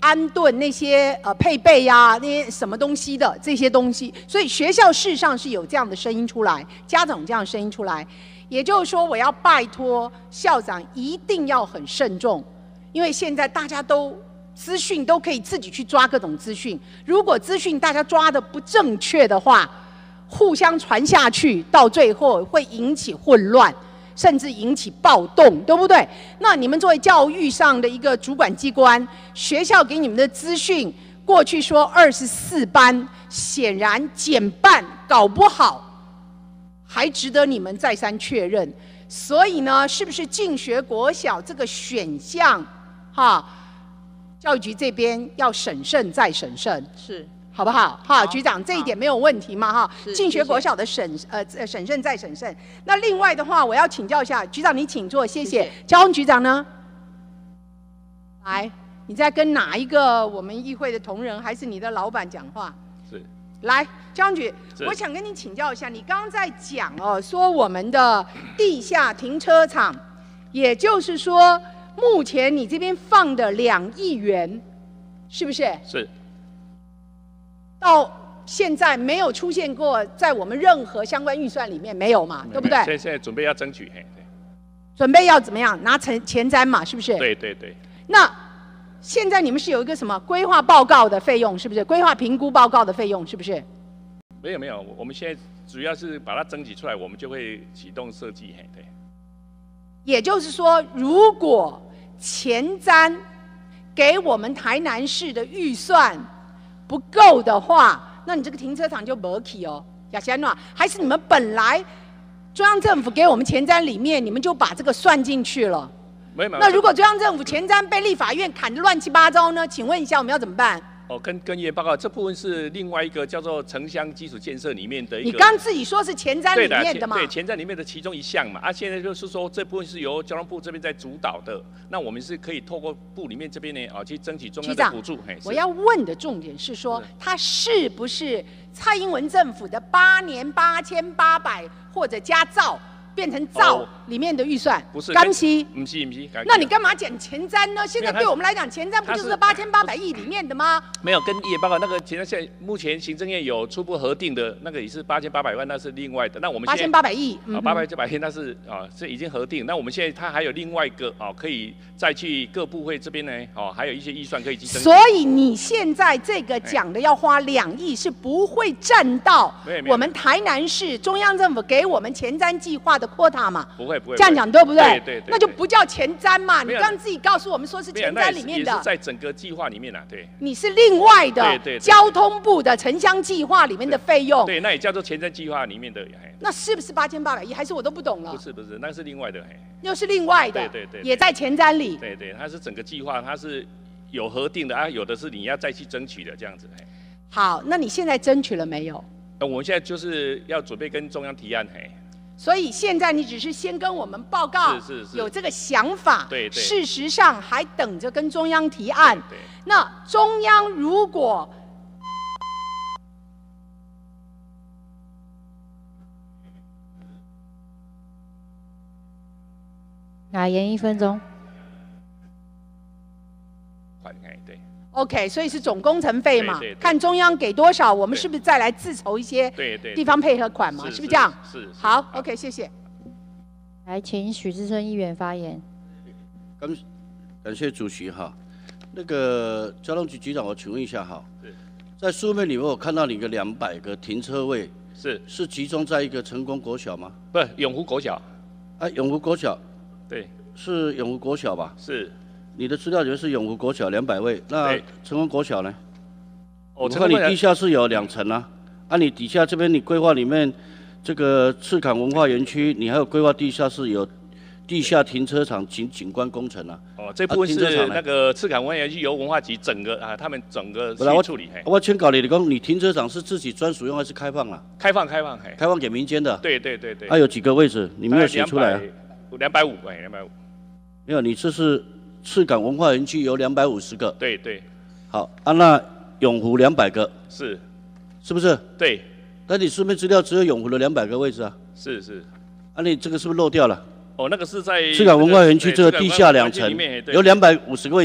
安顿那些呃配备呀、啊，那些什么东西的这些东西，所以学校事实上是有这样的声音出来，家长有这样的声音出来，也就是说，我要拜托校长一定要很慎重，因为现在大家都资讯都可以自己去抓各种资讯，如果资讯大家抓的不正确的话，互相传下去，到最后会引起混乱。甚至引起暴动，对不对？那你们作为教育上的一个主管机关，学校给你们的资讯，过去说二十四班，显然减半，搞不好还值得你们再三确认。所以呢，是不是进学国小这个选项，哈，教育局这边要审慎再审慎？ 是。 好不好？哈，局长，这一点没有问题嘛？哈，进学国小的审呃审慎再审慎。那另外的话，我要请教一下局长，你请坐，谢谢。交通局长呢？来，你在跟哪一个我们议会的同仁，还是你的老板讲话？ 是。 来，交通局，我想跟你请教一下，你刚刚在讲哦，说我们的地下停车场，也就是说，目前你这边放的两亿元，是不是？ 是。 到现在没有出现过在我们任何相关预算里面，没有嘛，对不对？ 现在现在准备要争取，嘿，对。 准备要怎么样？拿前前瞻嘛，是不是？ 对对对。 那现在你们是有一个什么规划报告的费用，是不是？规划评估报告的费用，是不是？ 没有没有，我们现在主要是把它征集出来，我们就会启动设计，嘿，对。 也就是说，如果前瞻给我们台南市的预算不够的话，那你这个停车场就没起哦，亚贤呐，还是你们本来中央政府给我们前瞻里面，你们就把这个算进去了？ 没有没有。 那如果中央政府前瞻被立法院砍得乱七八糟呢？请问一下，我们要怎么办？ 哦，跟跟议员报告，这部分是另外一个叫做城乡基础建设里面的一个。 你刚自己说是前瞻里面的嘛？ 对，前瞻里面的其中一项嘛。啊，现在就是说这部分是由交通部这边在主导的，那我们是可以透过部里面这边呢，啊，去争取中央的补助。 我要问的重点是说，它是不是蔡英文政府的八年八千八百或者加兆？变成兆里面的预算， 哦、不是干息， 不是不是。 那你干嘛讲前瞻呢？现在对我们来讲，前瞻不就是八千八百亿里面的吗？ 没有跟议员报告那个前瞻，现在目前行政院有初步核定的那个也是八千八百万，那是另外的。那我们八千八百亿啊，八百九百亿那是啊是已经核定。那我们现在它还有另外一个啊，可以再去各部会这边呢，哦、啊，还有一些预算可以去争取。 所以你现在这个讲的要花两亿，是不会占到我们台南市中央政府给我们前瞻计划的 quota 嘛？ 不会不会， 这样讲对不对？ 对 对, 对, 对， 那就不叫前瞻嘛。你刚刚自己告诉我们说是前瞻里面的， 也是在整个计划里面啊，对。 你是另外的， 对 对, 对。 交通部的城乡计划里面的费用， 对，那也叫做前瞻计划里面的。 那是不是八千八百亿？还是我都不懂了？ 不是不是，那是另外的。 又是另外的， 对对 对, 对， 也在前瞻里。 对对，它是整个计划，它是有核定的啊，有的是你要再去争取的这样子。 好，那你现在争取了没有？ 我们现在就是要准备跟中央提案，嘿。 所以现在你只是先跟我们报告， 是是是， 有这个想法， 对对， 事实上还等着跟中央提案。 对， 那中央如果来延一分钟。 对。 OK， 所以是总工程费嘛？ 对对对， 看中央给多少，我们是不是再来自筹一些地方配合款嘛？ 对对对， 是不是这样？ 是。是是好 ，OK， 谢谢。 来，请许志春议员发言。 感感谢主席哈。那个交通局局长，我请问一下哈，在书面里面我看到你个两百个停车位， 是是集中在一个成功国小吗？ 不是，永福国小。 啊，永福国小。 对。 是永福国小吧？ 是。 你的资料里面是永福国小两百位，那成功国小呢？ 哦， 我看你地下室有两层啊，啊，你底下这边你规划里面这个赤坎文化园区，你还有规划地下室有地下停车场景景观工程啊。 哦，这部分是那个赤坎文化园区由文化局整个啊，他们整个去处理。 我请教你，你讲你停车场是自己专属用还是开放啊？ 开放，开放，嘿。 开放给民间的。 对对对对。 还有几个位置？你没有写出来啊？ 两百五，哎，两百五。 没有，你这是。赤坎文化园区有两百五十个， 对对， 好啊，那永福两百个， 是， 是不是？ 对， 但你书面资料只有永福的两百个位置啊， 是是， 啊，你这个是不是漏掉了？ 哦，那个是在赤坎文化园区这个地下两层有两百五十个位置，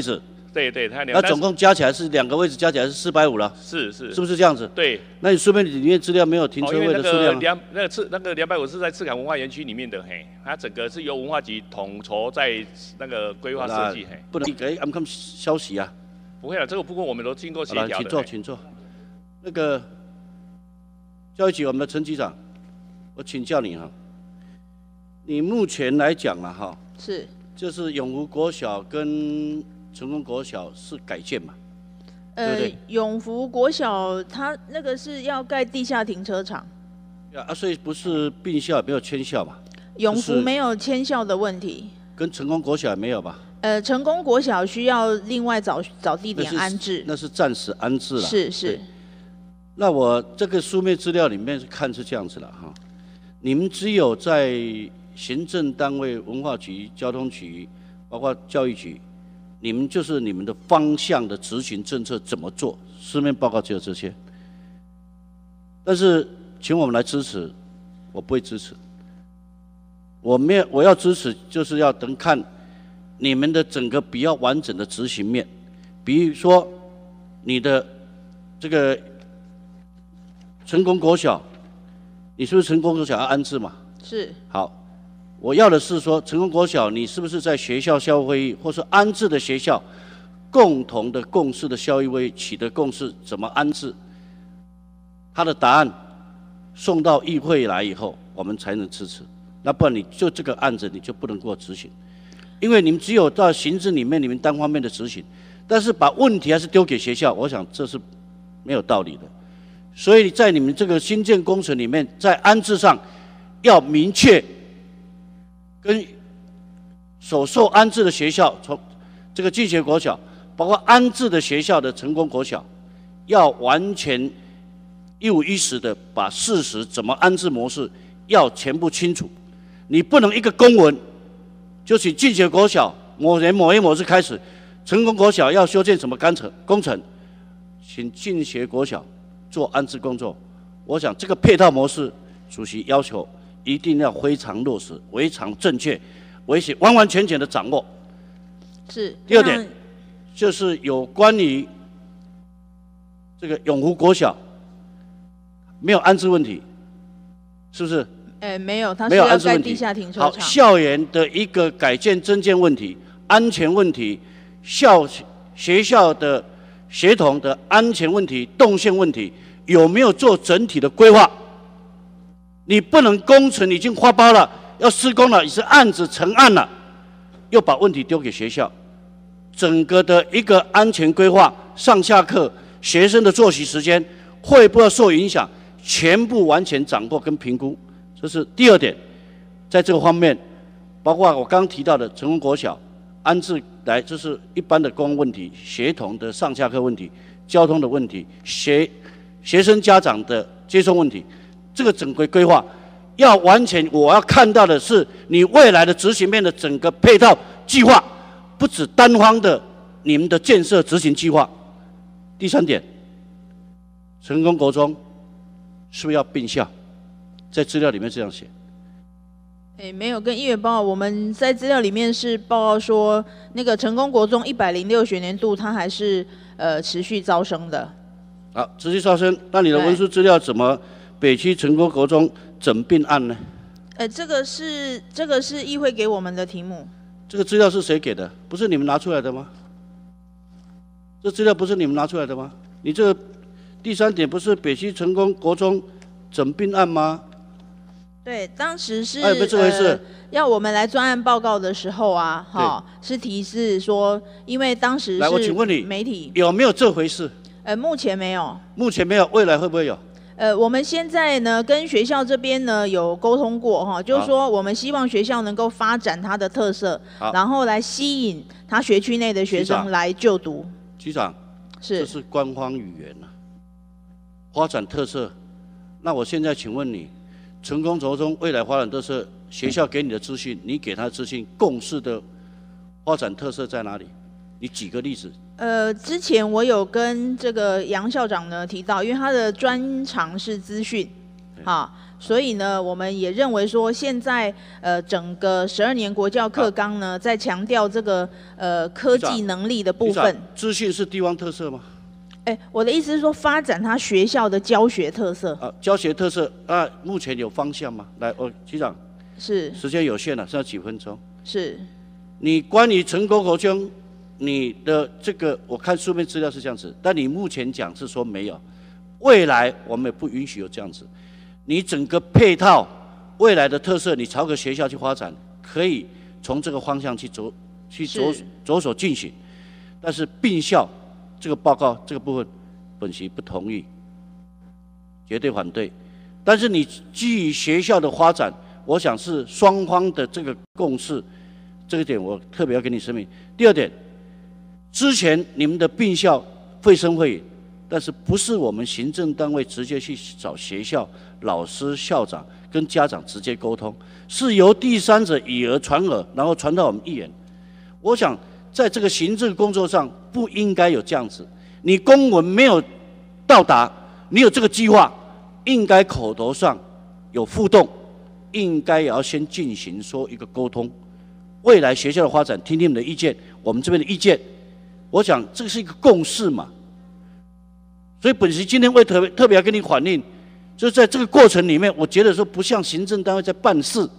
对对，它那总共加起来是两个位置加起来是四百五了。 是是， 是不是这样子？ 对。 那你书面里面资料没有停车位的数量、啊？ 哦、那个两那个次那个两百五是在赤坎文化园区里面的，嘿，它整个是由文化局统筹在那个规划设计，嘿。 不能给 M C O M 消息啊。 不会了，这个不过我们都经过协调的。 请坐，请坐。那个教育局我们的陈局长，我请教你哈，你目前来讲了哈， 是， 就是永福国小跟成功国小是改建嘛？ 呃， 对对永福国小它那个是要盖地下停车场。 啊，所以不是并校，没有迁校嘛？ 永福没有迁校的问题。 跟成功国小也没有吧？ 呃，成功国小需要另外找找地点安置， 那是暂时安置了。 是是。 那我这个书面资料里面是看是这样子了哈，你们只有在行政单位、文化局、交通局，包括教育局，你们就是你们的方向的执行政策怎么做，书面报告只有这些。但是请我们来支持，我不会支持。我没有，我要支持就是要等看。你们的整个比较完整的执行面，比如说你的这个成功国小，你是不是成功国小要安置嘛？ 是。 好，我要的是说成功国小，你是不是在学校校务会议，或是安置的学校共同的共识的校务会议取得共识，怎么安置？他的答案送到议会来以后，我们才能支持。那不然你就这个案子你就不能给我执行。因为你们只有到行政里面，你们单方面的执行，但是把问题还是丢给学校，我想这是没有道理的。所以在你们这个新建工程里面，在安置上要明确跟所受安置的学校，从这个进学国小，包括安置的学校的成功国小，要完全一五一十的把事实怎么安置模式要全部清楚，你不能一个公文。就请进学国小某年某月某日开始，成功国小要修建什么工程工程，请进学国小做安置工作。我想这个配套模式，主席要求一定要非常落实，非常正确，而且完完全全的掌握。 是。 第二点，就是有关于这个永福国小没有安置问题，是不是？ 哎，没有，它是要盖地下停车场。 好，校园的一个改建增建问题、安全问题、校学校的协同的安全问题、动线问题，有没有做整体的规划？你不能工程已经发包了，要施工了，也是案子成案了，又把问题丢给学校，整个的一个安全规划、上下课、学生的作息时间会不会受影响，全部完全掌握跟评估。这是第二点，在这个方面，包括我刚刚提到的成功国小安置来，这是一般的公共问题、协同的上下课问题、交通的问题、学学生家长的接送问题，这个整个规划要完全，我要看到的是你未来的执行面的整个配套计划，不止单方的你们的建设执行计划。第三点，成功国中是不是要并校？在资料里面这样写。 哎，没有跟议员报告，我们在资料里面是报告说，那个成功国中一百零六学年度，它还是呃持续招生的。 好，持续招生，那你的文书资料怎么北区成功国中整并案呢？ 呃，这个是这个是议会给我们的题目。 这个资料是谁给的？不是你们拿出来的吗？这资料不是你们拿出来的吗？你这个第三点不是北区成功国中整并案吗？ 对，当时是、 哎、有没有这回事、 呃、要我们来专案报告的时候啊，哈，是提示说，因为当时是来，我请问你， 媒体有没有这回事？ 呃，目前没有。 目前没有，未来会不会有？ 呃，我们现在呢跟学校这边呢有沟通过哈，就是说我们希望学校能够发展它的特色，然后来吸引他学区内的学生来就读。 局长， 是， 这是官方语言啊，发展特色。那我现在请问你。成功国中未来发展特色，学校给你的资讯，你给他的资讯，共识的发展特色在哪里？你举个例子。 呃，之前我有跟这个杨校长呢提到，因为他的专长是资讯， 好，所以呢，我们也认为说，现在呃整个十二年国教课纲呢，在强调这个呃科技能力的部分。 资讯是地方特色吗？ 哎，我的意思是说，发展他学校的教学特色。 啊，教学特色啊，目前有方向吗？来，哦，局长。 是。 时间有限了，剩下几分钟。 是。 你关于成功国中，你的这个我看书面资料是这样子，但你目前讲是说没有，未来我们也不允许有这样子。你整个配套未来的特色，你朝个学校去发展，可以从这个方向去走，去着着手进行。但是并校这个报告这个部分，本席不同意，绝对反对。但是你基于学校的发展，我想是双方的这个共识。这个点我特别要跟你声明。第二点，之前你们的并校绘声绘影，但是不是我们行政单位直接去找学校、老师、校长跟家长直接沟通，是由第三者以讹传讹，然后传到我们议员。我想在这个行政工作上不应该有这样子。你公文没有到达，你有这个计划，应该口头上有互动，应该也要先进行说一个沟通。未来学校的发展，听听你们的意见，我们这边的意见，我想这个是一个共识嘛。所以本席今天会特别特别要跟你反映，就是在这个过程里面，我觉得说不像行政单位在办事，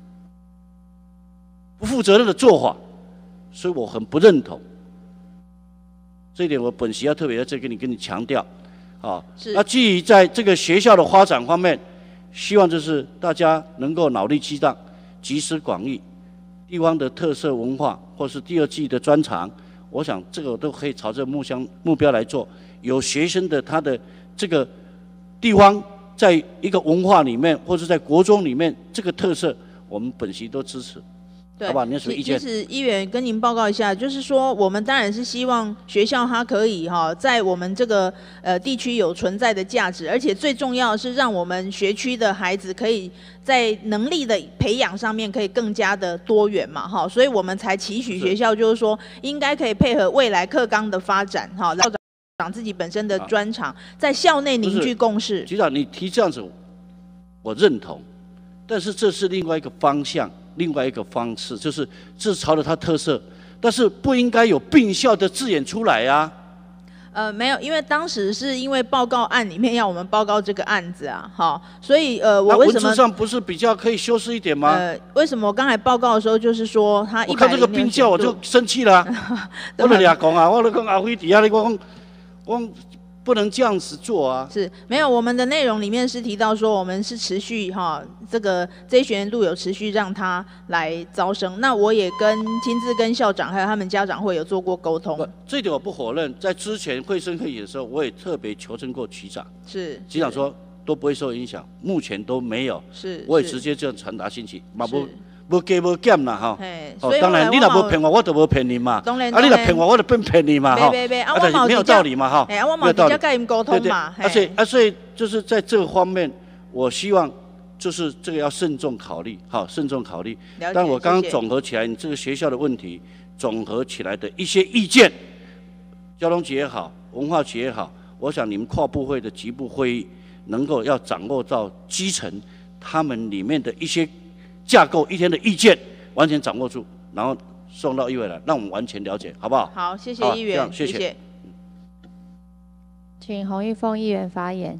不负责任的做法，所以我很不认同。这一点我本席要特别在这跟你跟你强调，啊，那基于在这个学校的发展方面，希望就是大家能够脑力激荡，集思广益。地方的特色文化，或是第二季的专长，我想这个都可以朝这个目标目标来做。有学生的他的这个地方，在一个文化里面，或是在国中里面，这个特色，我们本席都支持。 对， 好吧？你有什么意见？ 其实议员跟您报告一下，就是说，我们当然是希望学校它可以哈，在我们这个呃地区有存在的价值，而且最重要的是让我们学区的孩子可以在能力的培养上面可以更加的多元嘛，哈，所以我们才期许学校就是说，应该可以配合未来课纲的发展，哈，校长自己本身的专长，在校内凝聚共识。 局长，你提这样子，我认同，但是这是另外一个方向。另外一个方式就是是朝着它特色，但是不应该有并校的字眼出来啊。 呃，没有，因为当时是因为报告案里面要我们报告这个案子啊，好，所以呃，我为什么？ 文字上不是比较可以修饰一点吗？ 呃，为什么我刚才报告的时候就是说他一百零六， 我看这个并校我就生气了、啊，我就俩讲啊，我就跟阿辉底下你讲，我。不能这样子做啊！ 是没有，我们的内容里面是提到说，我们是持续哈，这个这一学年度有持续让他来招生。那我也跟亲自跟校长还有他们家长会有做过沟通。 这点我不否认，在之前会声会影的时候，我也特别求证过局长。 是局长说都不会受影响，目前都没有。 是， 我也直接这样传达信息，嘛不。无加无减啦吼， 哦， 当然你若无骗我，我就无骗你嘛。 当然， 啊，你若骗我，我就变骗你嘛吼。 别别别， 啊，但是没有道理嘛哈。 哎，我冇直接跟伊沟通嘛。 对对。啊，所以啊，所以就是在这个方面，我希望就是这个要慎重考虑，好，慎重考虑。 了解。 但我刚刚总合起来，你这个学校的问题，总合起来的一些意见，交通局也好，文化局也好，我想你们跨部会的局部会议，能够要掌握到基层他们里面的一些架构、一天的意见。完全掌握住，然后送到议会来，让我们完全了解，好不好？ 好，谢谢议员， 谢谢。谢谢请洪玉凤议员发言。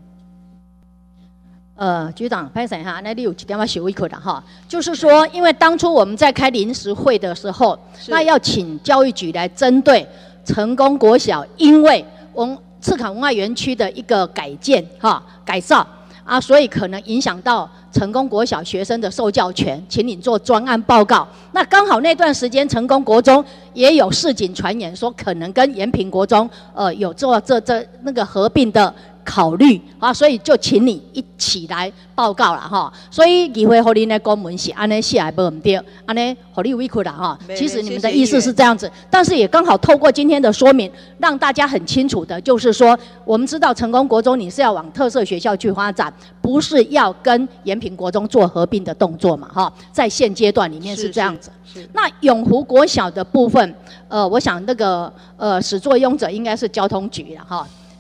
呃，局长，拍审哈，那你有几点要小委屈的哈？就是说，因为当初我们在开临时会的时候，那要请教育局来针对成功国小，因为文赤坎文化园区的一个改建哈改造。啊，所以可能影响到成功国小学生的受教权，请你做专案报告。那刚好那段时间，成功国中也有市井传言说，可能跟延平国中呃有做这这那个合并的考虑啊，所以就请你一起来报告了哈。所以议会和您的公文是安尼写不唔对，安尼和你委屈了哈。其实你们的意思是这样子，但是也刚好透过今天的说明，让大家很清楚的，就是说，我们知道成功国中你是要往特色学校去发展，不是要跟延平国中做合并的动作嘛哈。在现阶段里面是这样子。是是是那永湖国小的部分，呃，我想那个呃始作俑者应该是交通局了哈，哎。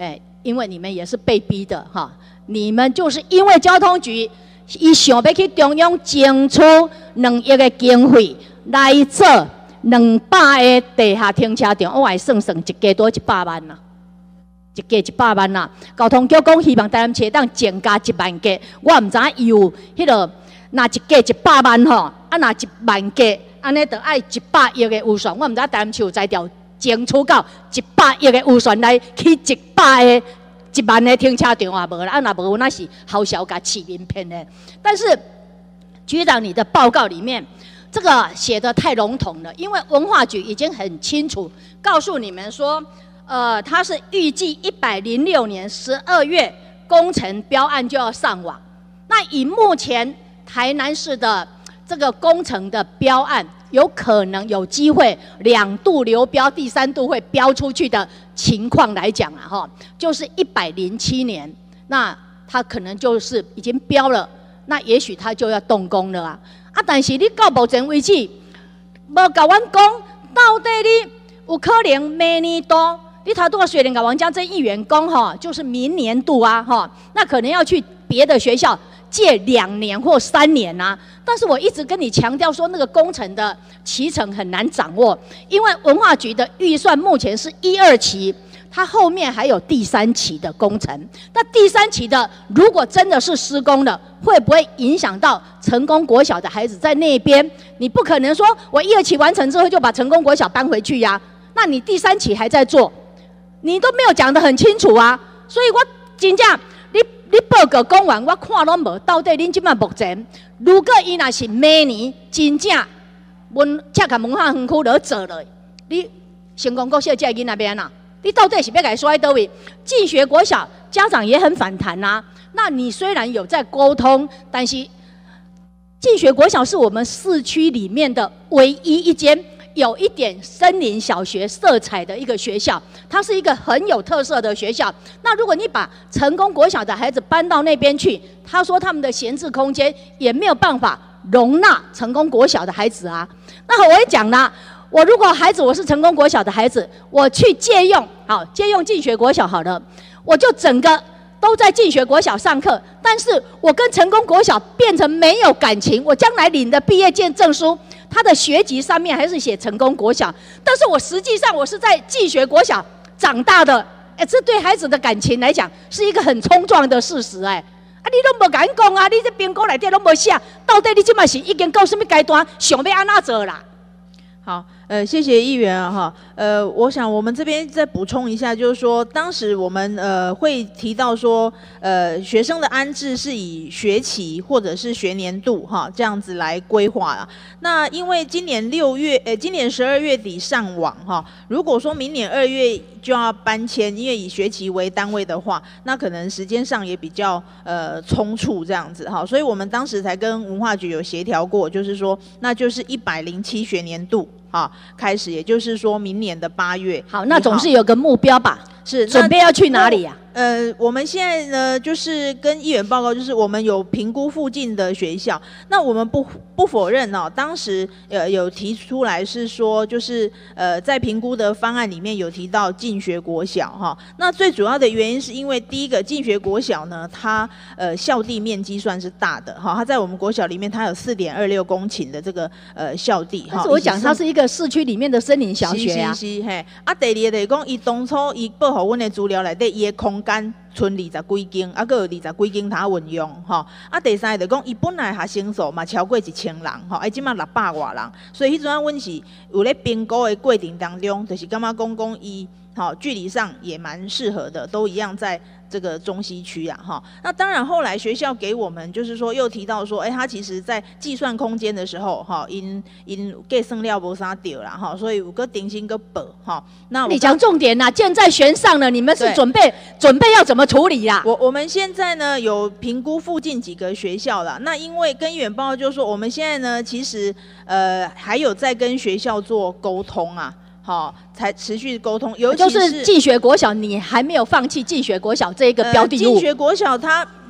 因为你们也是被逼的哈，你们就是因为交通局伊想要去中央争取两亿的经费来做两百个地下停车场，我来算算一家多一百万呐，一家一百万呐。交通局讲希望台南市当增加一万家，我唔知伊有迄个那一家一百万吼，啊那一万家，安尼就爱一百亿的预算，我唔知台南市有才调争取到一百亿的预算来去一百个。一万个停车场也无啦，啊那无那是好小甲欺民骗的。但是局长，你的报告里面这个写得太笼统了，因为文化局已经很清楚告诉你们说，呃，它是预计一百零六年十二月工程标案就要上网。那以目前台南市的这个工程的标案，有可能有机会两度流标，第三度会标出去的情况来讲啊，哈，就是一百零七年，那他可能就是已经标了，那也许他就要动工了啊。啊，但是你到目前为止，无甲阮讲，到底你有可能明年度，你头拄啊虽然甲王家珍议员讲哈，就是明年度啊，哈，那可能要去别的学校借两年或三年啊，但是我一直跟你强调说，那个工程的期程很难掌握，因为文化局的预算目前是一二期，它后面还有第三期的工程。那第三期的如果真的是施工了，会不会影响到成功国小的孩子在那边？你不可能说我一二期完成之后就把成功国小搬回去呀、啊，那你第三期还在做，你都没有讲得很清楚啊，所以我真正。你报告讲完，我看拢无，到底恁即摆目前，如果伊若是明年真正文恰甲文化园区落做了，你成功国小这囡仔要安怎？你到底是要甲伊刷在倒位？进学国小家长也很反弹啊。那你虽然有在沟通，但是进学国小是我们市区里面的唯一一间有一点森林小学色彩的一个学校，它是一个很有特色的学校。那如果你把成功国小的孩子搬到那边去，他说他们的闲置空间也没有办法容纳成功国小的孩子啊。那我也讲了，我如果孩子我是成功国小的孩子，我去借用，好借用进学国小好了，我就整个都在进学国小上课，但是我跟成功国小变成没有感情，我将来领的毕业证证书。他的学籍上面还是写成功国小，但是我实际上我是在进学国小长大的，哎，这对孩子的感情来讲是一个很冲撞的事实，哎，啊，你都无敢讲啊，你这评估内底都无写，到底你这嘛是已经到什么阶段，想要安怎做啦？ 好，呃，谢谢议员啊，哈，呃，我想我们这边再补充一下，就是说，当时我们呃会提到说，呃，学生的安置是以学期或者是学年度哈这样子来规划啊。那因为今年六月，呃，今年十二月底上网哈，如果说明年二月就要搬迁，因为以学期为单位的话，那可能时间上也比较呃匆促这样子哈，所以我们当时才跟文化局有协调过，就是说，那就是一百零七学年度。好，开始，也就是说明年的八月。 好，那总是有个目标吧？ 是， 准备要去哪里呀、啊？ 呃，我们现在呢，就是跟议员报告，就是我们有评估附近的学校。那我们不不否认哦，当时呃有提出来是说，就是呃在评估的方案里面有提到进学国小哈、哦。那最主要的原因是因为第一个进学国小呢，它呃校地面积算是大的哈、哦，它在我们国小里面它有四点二六公顷的这个呃校地哈。 但是我讲它是一个市区里面的森林小学啊。 是是是嘿，啊第二个就是讲，伊当初伊报互阮的资料内底，伊的空间剩二十几间，啊，搁有二十几间通运用，吼。啊，第三个就讲，伊本来学生数嘛超过一千人，吼，哎，即马六百外人，所以迄阵啊，阮是有咧评估的过程当中，就是感觉讲讲伊，吼，距离上也蛮适合的，都一样在这个中西区啊，哈。那当然后来学校给我们就是说又提到说，哎、欸，他其实在计算空间的时候，哈，因因计算了无啥对啦，哈，所以有个定薪个补，哈。那你讲重点啦，箭在弦上了，你们是准备准备要怎么处理啦？ 我我们现在呢有评估附近几个学校啦，那因为跟议员报告就是说，我们现在呢其实呃还有在跟学校做沟通啊。好，才持续沟通，尤其是就是进学国小，你还没有放弃进学国小这一个标的物。 呃、进学国小它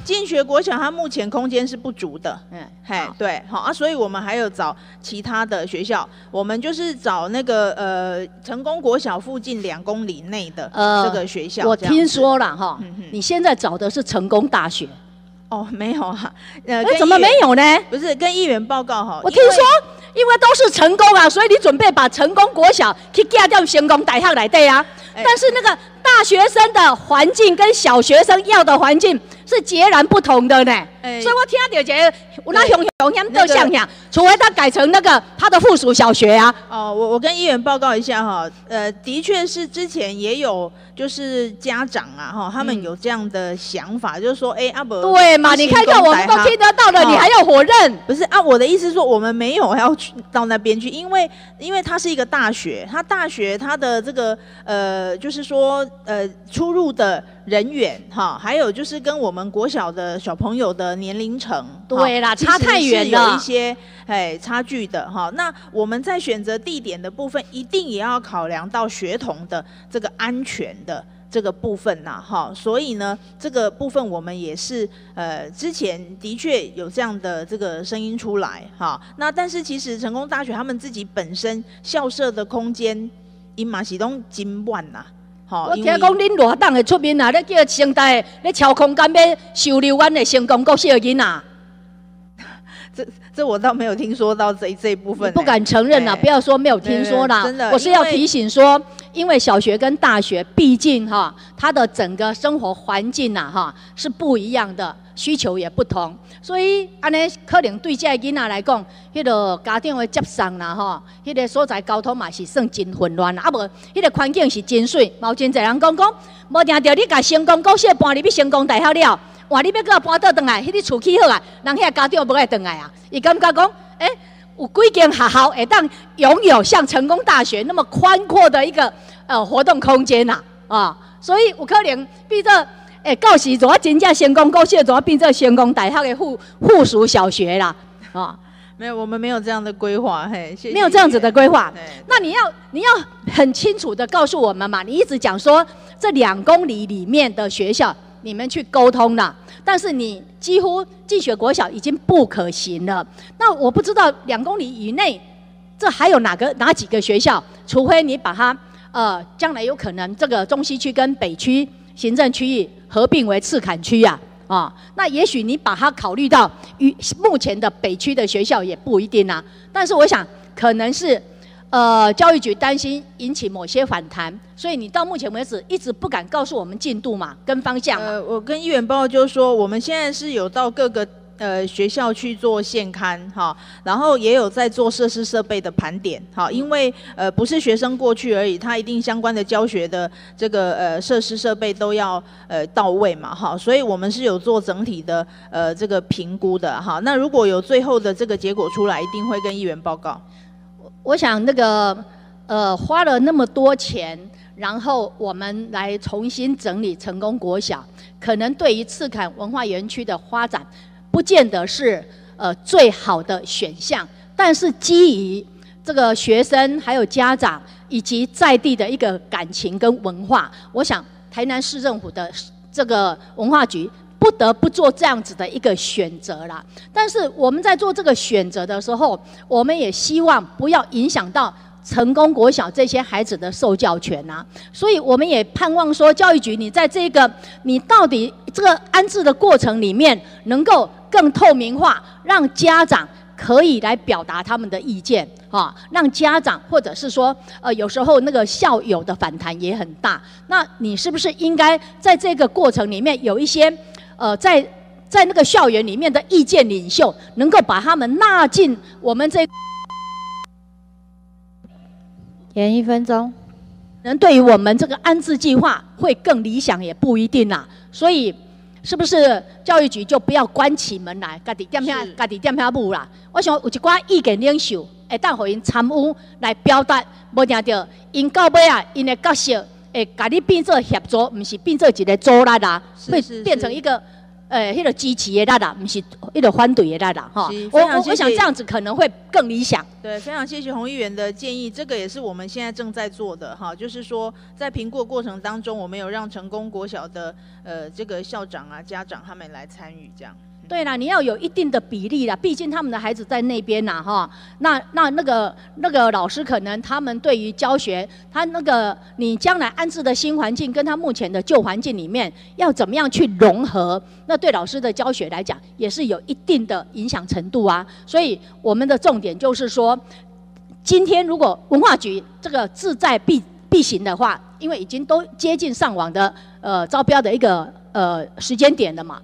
进学国小它目前空间是不足的，嗯，嘿，对，好啊，所以我们还有找其他的学校，我们就是找那个呃成功国小附近两公里内的这个学校。呃、 我听说了哈，嗯、你现在找的是成功大学。 哦，没有啊， 呃，怎么没有呢？ 不是跟议员报告哈， 我听说，因为都是成功啊，所以你准备把成功国小去架掉成功大学来对啊。欸、但是那个大学生的环境跟小学生要的环境是截然不同的呢。欸、所以我听到这个，我那熊熊险都像样，除非他改成那个他的附属小学啊。 哦，我我跟议员报告一下哈，呃，的确是之前也有。就是家长啊，哈，他们有这样的想法，嗯、就是说，哎、欸，阿伯， 对嘛？你看看我们都听得到的，你还要否认？ 不是啊，我的意思是说，我们没有要去到那边去，因为因为它是一个大学，它大学它的这个呃，就是说呃，出入的人员哈，还有就是跟我们国小的小朋友的年龄层， 对啦，差太远了，有一些哎差距的哈。那我们在选择地点的部分，一定也要考量到学童的这个安全的这个部分呐，哈，所以呢，这个部分我们也是呃，之前的确有这样的这个声音出来，哈。那但是其实成功大学他们自己本身校舍的空间，因嘛是拢真满呐，哈。 我听讲恁偌党的出面啊，咧叫成大咧超空间要收留阮的成功国小的囡仔。 这这我倒没有听说到这这一部分、欸， 不敢承认啦、欸，不要说没有听说啦。真的，我是要提醒说，因为小学跟大学，毕竟哈，它的整个生活环境呐哈是不一样的，需求也不同，所以安尼可能对这囡仔来讲，迄个家长的接送啦吼，迄个所在交通嘛是算真混乱啦，啊无，迄个环境是真水，嘛有真侪人讲讲，无定着你甲成功国小搬入去成功大学了。哇！你要搁搬倒转来，迄个厝起好啊，人遐家长无爱转来啊。伊感觉讲，诶、欸，有几间学校会当拥有像成功大学那么宽阔的一个呃活动空间呐、啊，啊，所以有可能变做诶，到时怎啊真正成功国小怎啊变做成功大学的附附属小学啦，啊。 没有，我们没有这样的规划，嘿，谢谢。 没有这样子的规划，那你要你要很清楚的告诉我们嘛，你一直讲说这两公里里面的学校。你们去沟通了，但是你几乎进学国小已经不可行了。那我不知道两公里以内，这还有哪个哪几个学校？除非你把它呃，将来有可能这个中西区跟北区行政区域合并为次坎区啊，啊，那也许你把它考虑到与目前的北区的学校也不一定啊。但是我想可能是。呃，教育局担心引起某些反弹，所以你到目前为止一直不敢告诉我们进度嘛，跟方向嘛。 呃，我跟议员报告就是说，我们现在是有到各个呃学校去做现勘哈，然后也有在做设施设备的盘点哈，因为呃不是学生过去而已，他一定相关的教学的这个呃设施设备都要呃到位嘛哈，所以我们是有做整体的呃这个评估的哈。那如果有最后的这个结果出来，一定会跟议员报告。 我想那个呃花了那么多钱，然后我们来重新整理成功国小，可能对于赤坎文化园区的发展，不见得是呃最好的选项。但是基于这个学生还有家长以及在地的一个感情跟文化，我想台南市政府的这个文化局。不得不做这样子的一个选择啦，但是我们在做这个选择的时候，我们也希望不要影响到成功国小这些孩子的受教权啊，所以我们也盼望说，教育局你在这个你到底这个安置的过程里面，能够更透明化，让家长可以来表达他们的意见啊，让家长或者是说，呃，有时候那个校友的反弹也很大，那你是不是应该在这个过程里面有一些？呃，在在那个校园里面的意见领袖，能够把他们纳进我们这， 延一分钟， 能对于我们这个安置计划会更理想，也不一定啦。所以，是不是教育局就不要关起门来，家己点下家己点下舞啦？我想有一寡意见领袖会当互因参与来表达，无定着因到尾啊，因的角色。诶，把你变做协作，不是变做一个阻力啦，会变成一个呃，迄、那个支持的力量，不是迄个反对的力量哈。我我我想这样子可能会更理想。 对，非常谢谢洪议员的建议，这个也是我们现在正在做的哈，就是说在评估过程当中，我们有让成功国小的呃这个校长啊、家长他们来参与这样。 对啦，你要有一定的比例啦，毕竟他们的孩子在那边呐，哈，那那那个那个老师可能他们对于教学，他那个你将来安置的新环境跟他目前的旧环境里面要怎么样去融合，那对老师的教学来讲也是有一定的影响程度啊。所以我们的重点就是说，今天如果文化局这个志在必必行的话，因为已经都接近上网的呃招标的一个呃时间点了嘛。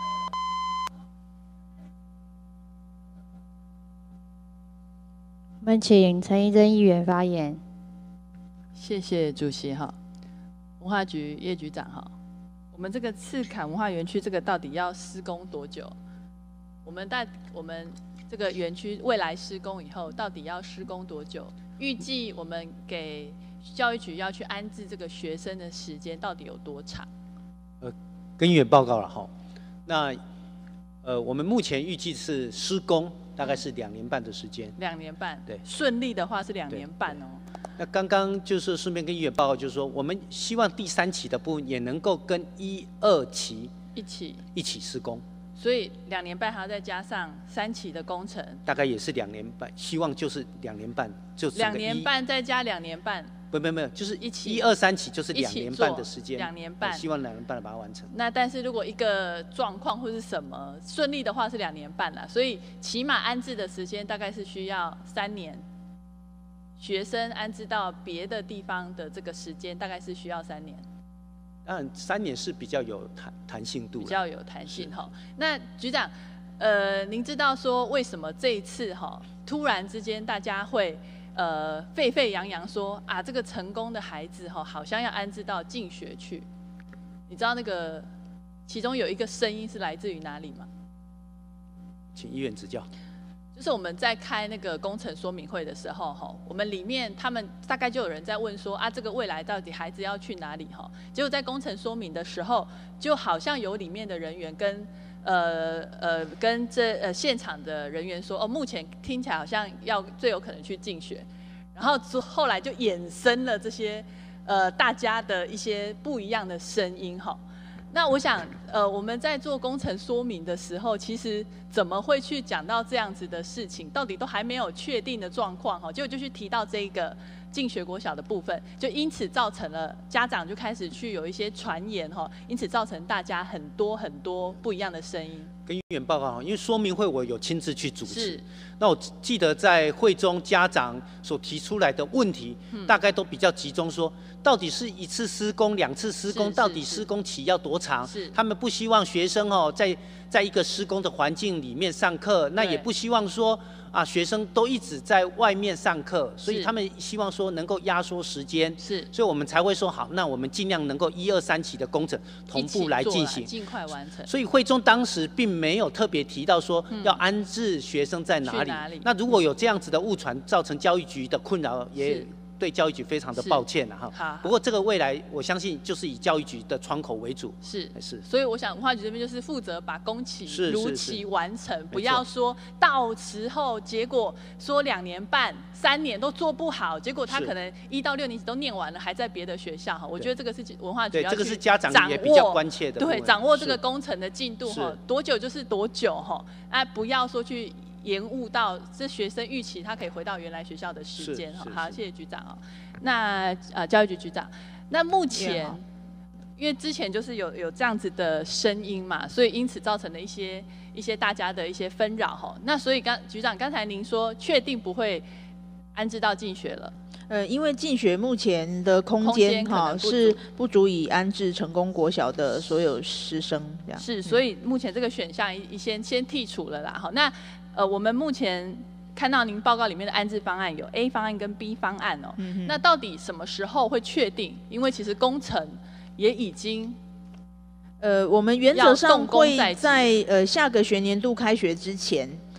我们请陈怡贞议员发言。 谢谢主席哈，文化局叶局长哈，我们这个赤坎文化园区这个到底要施工多久？我们在我们这个园区未来施工以后，到底要施工多久？预计我们给教育局要去安置这个学生的时间到底有多长？ 呃，跟议员报告了哈，那呃我们目前预计是施工。大概是两年半的时间， 两年半， 对， 顺利的话是两年半哦。 那刚刚就是顺便跟议员报告，就是说我们希望第三期的部分也能够跟一二期一起一起施工， 所以两年半还要再加上三期的工程， 大概也是两年半，希望就是两年半，就两年半再加两年半。 不不不，就是一起一二三期就是两年半的时间， 两年半， 希望两年半把它完成。 那但是如果一个状况或是什么顺利的话是两年半啦，所以起码安置的时间大概是需要三年。学生安置到别的地方的这个时间大概是需要三年。 当然三年是比较有弹弹性度， 比较有弹性哈。那局长，呃，您知道说为什么这一次哈突然之间大家会？呃，沸沸扬扬说啊，这个成功的孩子哈，好像要安置到进学去。你知道那个其中有一个声音是来自于哪里吗？ 请议员指教。 就是我们在开那个工程说明会的时候哈，我们里面他们大概就有人在问说啊，这个未来到底孩子要去哪里哈？结果在工程说明的时候，就好像有里面的人员跟。呃呃，跟这呃现场的人员说，哦，目前听起来好像要最有可能去竞选，然后后来就衍生了这些呃大家的一些不一样的声音哈。那我想，呃，我们在做工程说明的时候，其实怎么会去讲到这样子的事情？到底都还没有确定的状况哈，结果就去提到这个进学国小的部分，就因此造成了家长就开始去有一些传言哈，因此造成大家很多很多不一样的声音。 跟议员报告哈，因为说明会我有亲自去主持， 是那我记得在会中家长所提出来的问题，嗯、大概都比较集中说，到底是一次施工、两次施工，到底施工期要多长？ 是他们不希望学生哦在在一个施工的环境里面上课，那也不希望说。啊，学生都一直在外面上课，所以他们希望说能够压缩时间， 是， 所以我们才会说好，那我们尽量能够一二三期的工程同步来进行， 尽快完成。 所以会中当时并没有特别提到说要安置学生在哪里。 嗯、哪里那如果有这样子的误传，造成教育局的困扰，也对教育局非常的抱歉了哈。不过这个未来我相信就是以教育局的窗口为主。 是是。 所以我想文化局这边就是负责把工期如期完成，不要说到时候结果说两年半、三年都做不好，结果他可能一到六年级都念完了，还在别的学校哈。我觉得这个是文化局要去掌握， 对，这个是家长也比较关切的。 对，掌握这个工程的进度哈，多久就是多久哈，哎，不要说去。延误到这学生预期他可以回到原来学校的时间哈。好，谢谢局长哦。那呃教育局局长，那目前因为之前就是有有这样子的声音嘛，所以因此造成了一些一些大家的一些纷扰哈。那所以刚局长刚才您说确定不会安置到进学了。 呃，因为进学目前的空间哈是不足以安置成功国小的所有师生，这样是，所以目前这个选项一先先剔除了啦。好，那呃我们目前看到您报告里面的安置方案有 A 方案跟 B 方案哦，嗯、那到底什么时候会确定？因为其实工程也已经。 呃，我们原则上会在呃下个学年度开学之前，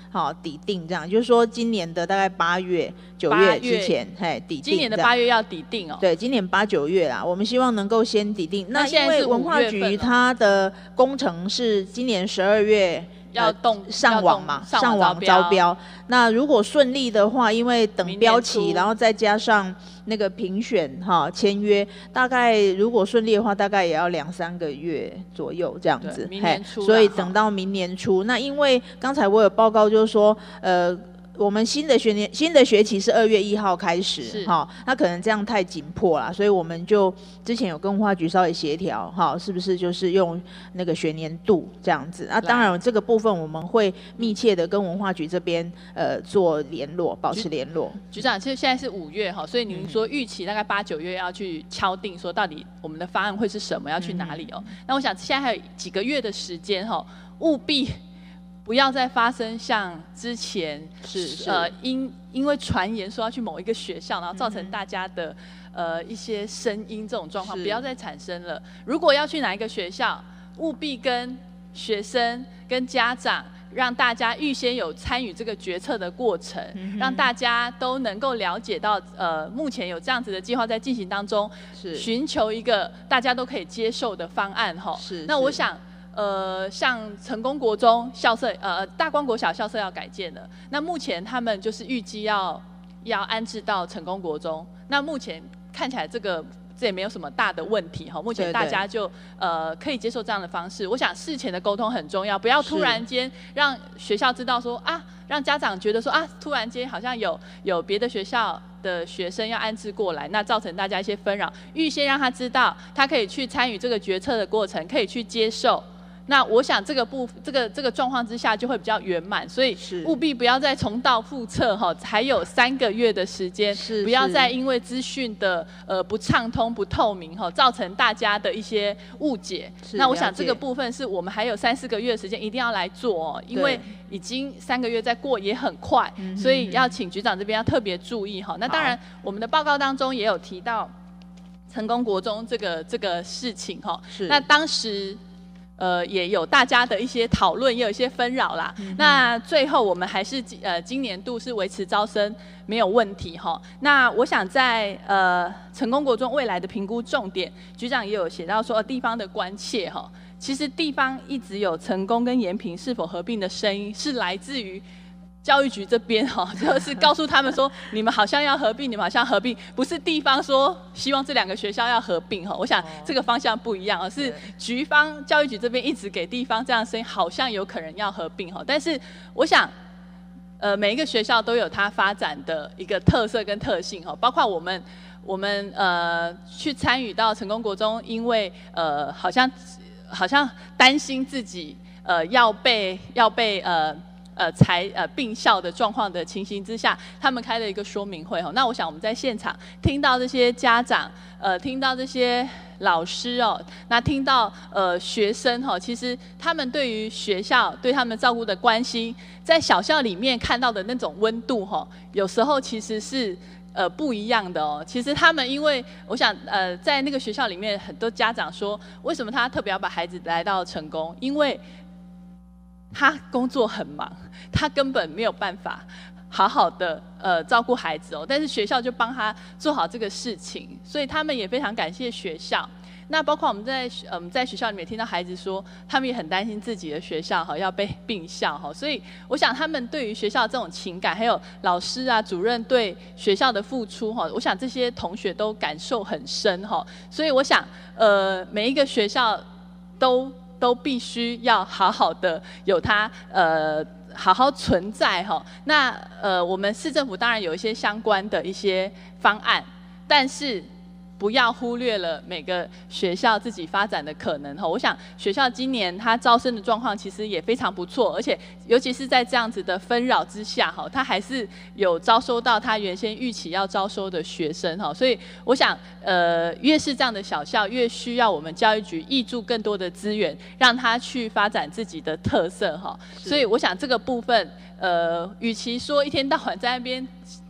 好抵定，这样就是说今年的大概八月、九月之前，嘿抵定。 今年的八月要抵定哦。 对，今年八九月啦，我们希望能够先抵定。 那因为文化局它的工程是今年十二月。 要动上网嘛，上网招标。那如果顺利的话，因为等标期，然后再加上那个评选哈签约，大概如果顺利的话，大概也要两三个月左右这样子。 明年初， 所以等到明年初。那因为刚才我有报告，就是说，呃。我们新的学年新的学期是二月一号开始，哈，那可能这样太紧迫了，所以我们就之前有跟文化局稍微协调，哈，是不是就是用那个学年度这样子？那、啊、当然这个部分我们会密切的跟文化局这边呃做联络，保持联络。 局长，其实现在是五月哈，所以您说预期大概八九月要去敲定，说到底我们的方案会是什么，要去哪里哦？嗯、那我想现在还有几个月的时间哈，务必。不要再发生像之前是呃因因为传言说要去某一个学校，然后造成大家的、嗯、呃一些声音这种状况，不要再产生了。如果要去哪一个学校，务必跟学生跟家长，让大家预先有参与这个决策的过程，嗯、让大家都能够了解到呃目前有这样子的计划在进行当中， 是寻求一个大家都可以接受的方案哈。 是， 那我想。呃，像成功国中校舍，呃，大光国小校舍要改建的，那目前他们就是预计要要安置到成功国中。那目前看起来这个这也没有什么大的问题哈，目前大家就呃可以接受这样的方式。我想事前的沟通很重要，不要突然间让学校知道说啊，让家长觉得说啊，突然间好像有有别的学校的学生要安置过来，那造成大家一些纷扰。预先让他知道，他可以去参与这个决策的过程，可以去接受。那我想这个部这个这个状况之下就会比较圆满，所以务必不要再重蹈覆辙哈，还有三个月的时间，不要再因为资讯的呃不畅通不透明哈，造成大家的一些误解。那我想这个部分是我们还有三四个月的时间一定要来做哦，因为已经三个月再过也很快，所以要请局长这边要特别注意哈。那当然我们的报告当中也有提到成功国中这个这个事情哈，那当时。呃，也有大家的一些讨论，也有一些纷扰啦。嗯、那最后我们还是呃今年度是维持招生没有问题哈。那我想在呃成功国中未来的评估重点，局长也有写到说、呃、地方的关切哈。其实地方一直有成功跟延平是否合并的声音，是来自于。教育局这边哈，就是告诉他们说，你们好像要合并，你们好像合并，不是地方说希望这两个学校要合并哈。我想这个方向不一样，而是局方教育局这边一直给地方这样的声音，好像有可能要合并哈。但是我想，呃，每一个学校都有它发展的一个特色跟特性哈，包括我们我们呃去参与到成功国中，因为呃好像好像担心自己呃要被要被呃。呃，才呃并校的状况的情形之下，他们开了一个说明会哈。那我想我们在现场听到这些家长，呃，听到这些老师哦，那听到呃学生哈，其实他们对于学校对他们照顾的关心，在小校里面看到的那种温度哈，有时候其实是。呃，不一样的哦。其实他们，因为我想，呃，在那个学校里面，很多家长说，为什么他特别要把孩子来到成功？因为他工作很忙，他根本没有办法好好的呃照顾孩子哦。但是学校就帮他做好这个事情，所以他们也非常感谢学校。那包括我们在我们在学校里面听到孩子说，他们也很担心自己的学校哈要被并校哈，所以我想他们对于学校这种情感，还有老师啊主任对学校的付出哈，我想这些同学都感受很深哈，所以我想呃每一个学校都都必须要好好的有它呃好好存在哈。那呃我们市政府当然有一些相关的一些方案，但是。不要忽略了每个学校自己发展的可能哈。我想学校今年它招生的状况其实也非常不错，而且尤其是在这样子的纷扰之下哈，它还是有招收到它原先预期要招收的学生哈。所以我想，呃，越是这样的小校，越需要我们教育局挹注更多的资源，让它去发展自己的特色哈。所以我想这个部分，呃，与其说一天到晚在那边。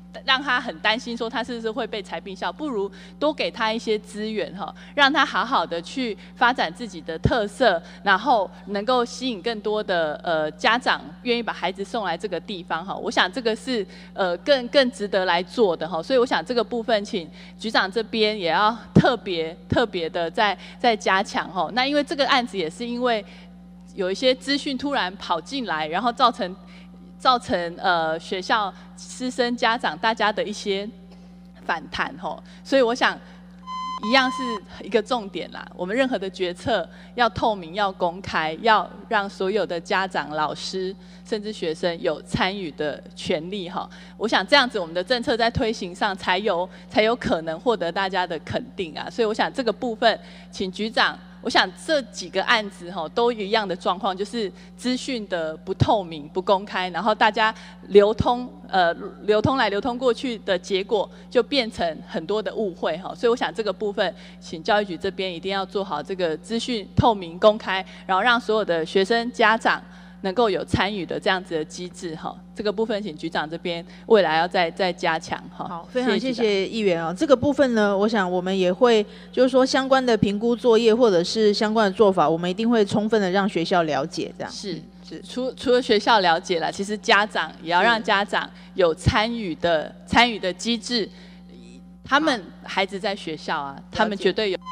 让他很担心，说他是不是会被裁并校，不如多给他一些资源哈，让他好好的去发展自己的特色，然后能够吸引更多的呃家长愿意把孩子送来这个地方哈。我想这个是呃更更值得来做的哈，所以我想这个部分请局长这边也要特别特别的再再加强哈。那因为这个案子也是因为有一些资讯突然跑进来，然后造成。造成呃学校师生家长大家的一些反弹吼，所以我想一样是一个重点啦。我们任何的决策要透明、要公开，要让所有的家长、老师甚至学生有参与的权利哈。我想这样子，我们的政策在推行上才有才有可能获得大家的肯定啊。所以我想这个部分，请局长。我想这几个案子哈都一样的状况，就是资讯的不透明、不公开，然后大家流通呃流通来流通过去的结果，就变成很多的误会哈。所以我想这个部分，请教育局这边一定要做好这个资讯透明、公开，然后让所有的学生家长能够有参与的这样子的机制哈。这个部分，请局长这边未来要再再加强哈。 好，非常谢谢议员哦。这个部分呢，我想我们也会就是说相关的评估作业或者是相关的做法，我们一定会充分的让学校了解这样。 是是，除除了学校了解了，其实家长也要让家长有参与的参与的机制。他们孩子在学校啊，他们绝对有。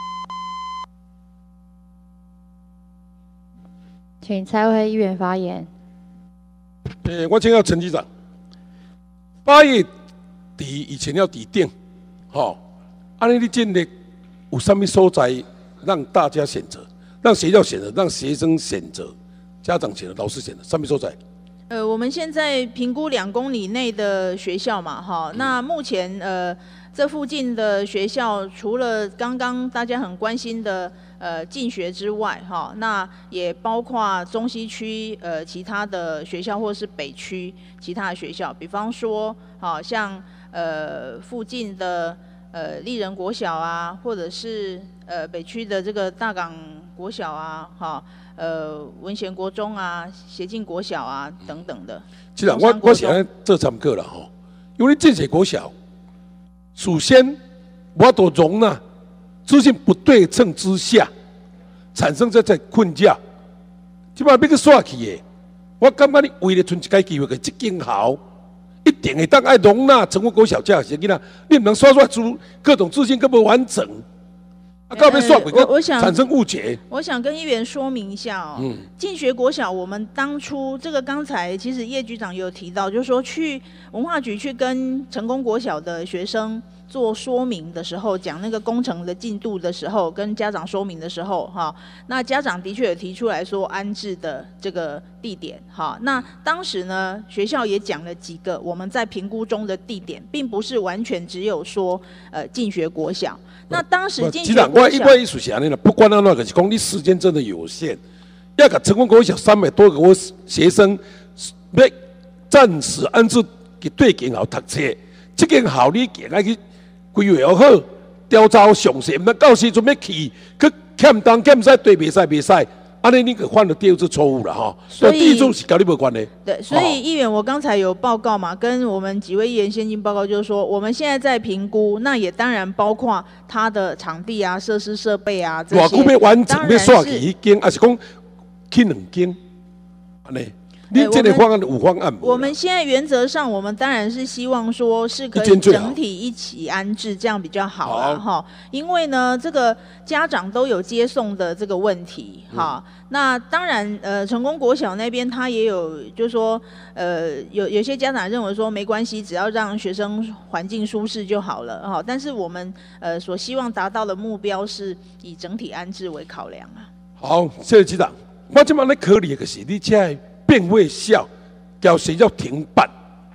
请财委会议员发言。 诶、欸，我请教陈局长，八月底以前要底定，吼、哦，安尼你建立有啥物所在让大家选择，让学校选择，让学生选择，家长选择，老师选择，啥物所在？ 呃，我们现在评估两公里内的学校嘛，哈，那目前呃这附近的学校，除了刚刚大家很关心的呃进学之外，哈，那也包括中西区呃其他的学校，或是北区其他的学校，比方说，好像呃附近的呃丽人国小啊，或者是呃北区的这个大港国小啊，哈。呃，文贤国中啊，协进国小啊，等等的。 是啦，我我想做参考了吼，因为建设国小，首先我都容纳资讯不对称之下，产生这在困架，即摆要去刷去的，我感觉你为了存一个机会，这间校一定会当爱容纳成功国小这样些囡仔，你唔能刷刷出各种资讯根本完整。啊，到尾算我我想产生误解。 我想跟议员说明一下哦。嗯。进学国小，我们当初这个刚才其实叶局长也有提到，就是说去文化局去跟成功国小的学生做说明的时候，讲那个工程的进度的时候，跟家长说明的时候，哈，那家长的确有提出来说安置的这个地点，哈，那当时呢，学校也讲了几个我们在评估中的地点，并不是完全只有说呃进学国小。那当时进学国小， 我我意思是安尼啦，不管那那个是讲你时间真的有限，要给成功国小三百多个学生要暂时安置给对间校读册，这间校你行爱去规划好，调查详细，唔通到时阵要去，去欠东欠西，对袂使袂使。安尼你可犯了第二次错误了哈，所以第一次是跟你无关的。 对，所以议员，我刚才有报告嘛，跟我们几位议员先进报告，就是说我们现在在评估，那也当然包括它的场地啊、设施设备啊这些。偌久要完整要刷去一间，还是讲去两间？安尼，你这个方案有方案无？我们现在原则上，我们当然是希望说是可以整体一起安置，这样比较好啦哈。因为呢，这个家长都有接送的这个问题哈。嗯，那当然，呃，成功国小那边他也有，就是说，呃，有有些家长认为说没关系，只要让学生环境舒适就好了哈。但是我们呃所希望达到的目标是以整体安置为考量啊。 好，谢谢局长。我即摆咧考虑的是，你这变会校交学校停办。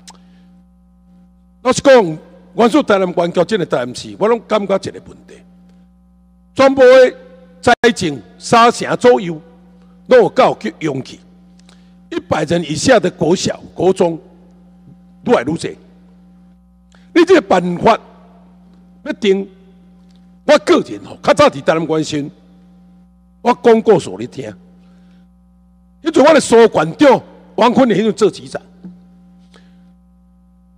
老实讲，原属台南县交这个代志，我拢感觉一个问题。全部的财政三成左右。都有教育用起，一百人以下的国小、国中，愈来愈多。你这个办法要定，我个人吼，较早伫台南县时，我讲故事你听。迄阵我的苏县长王坤的迄阵做局长，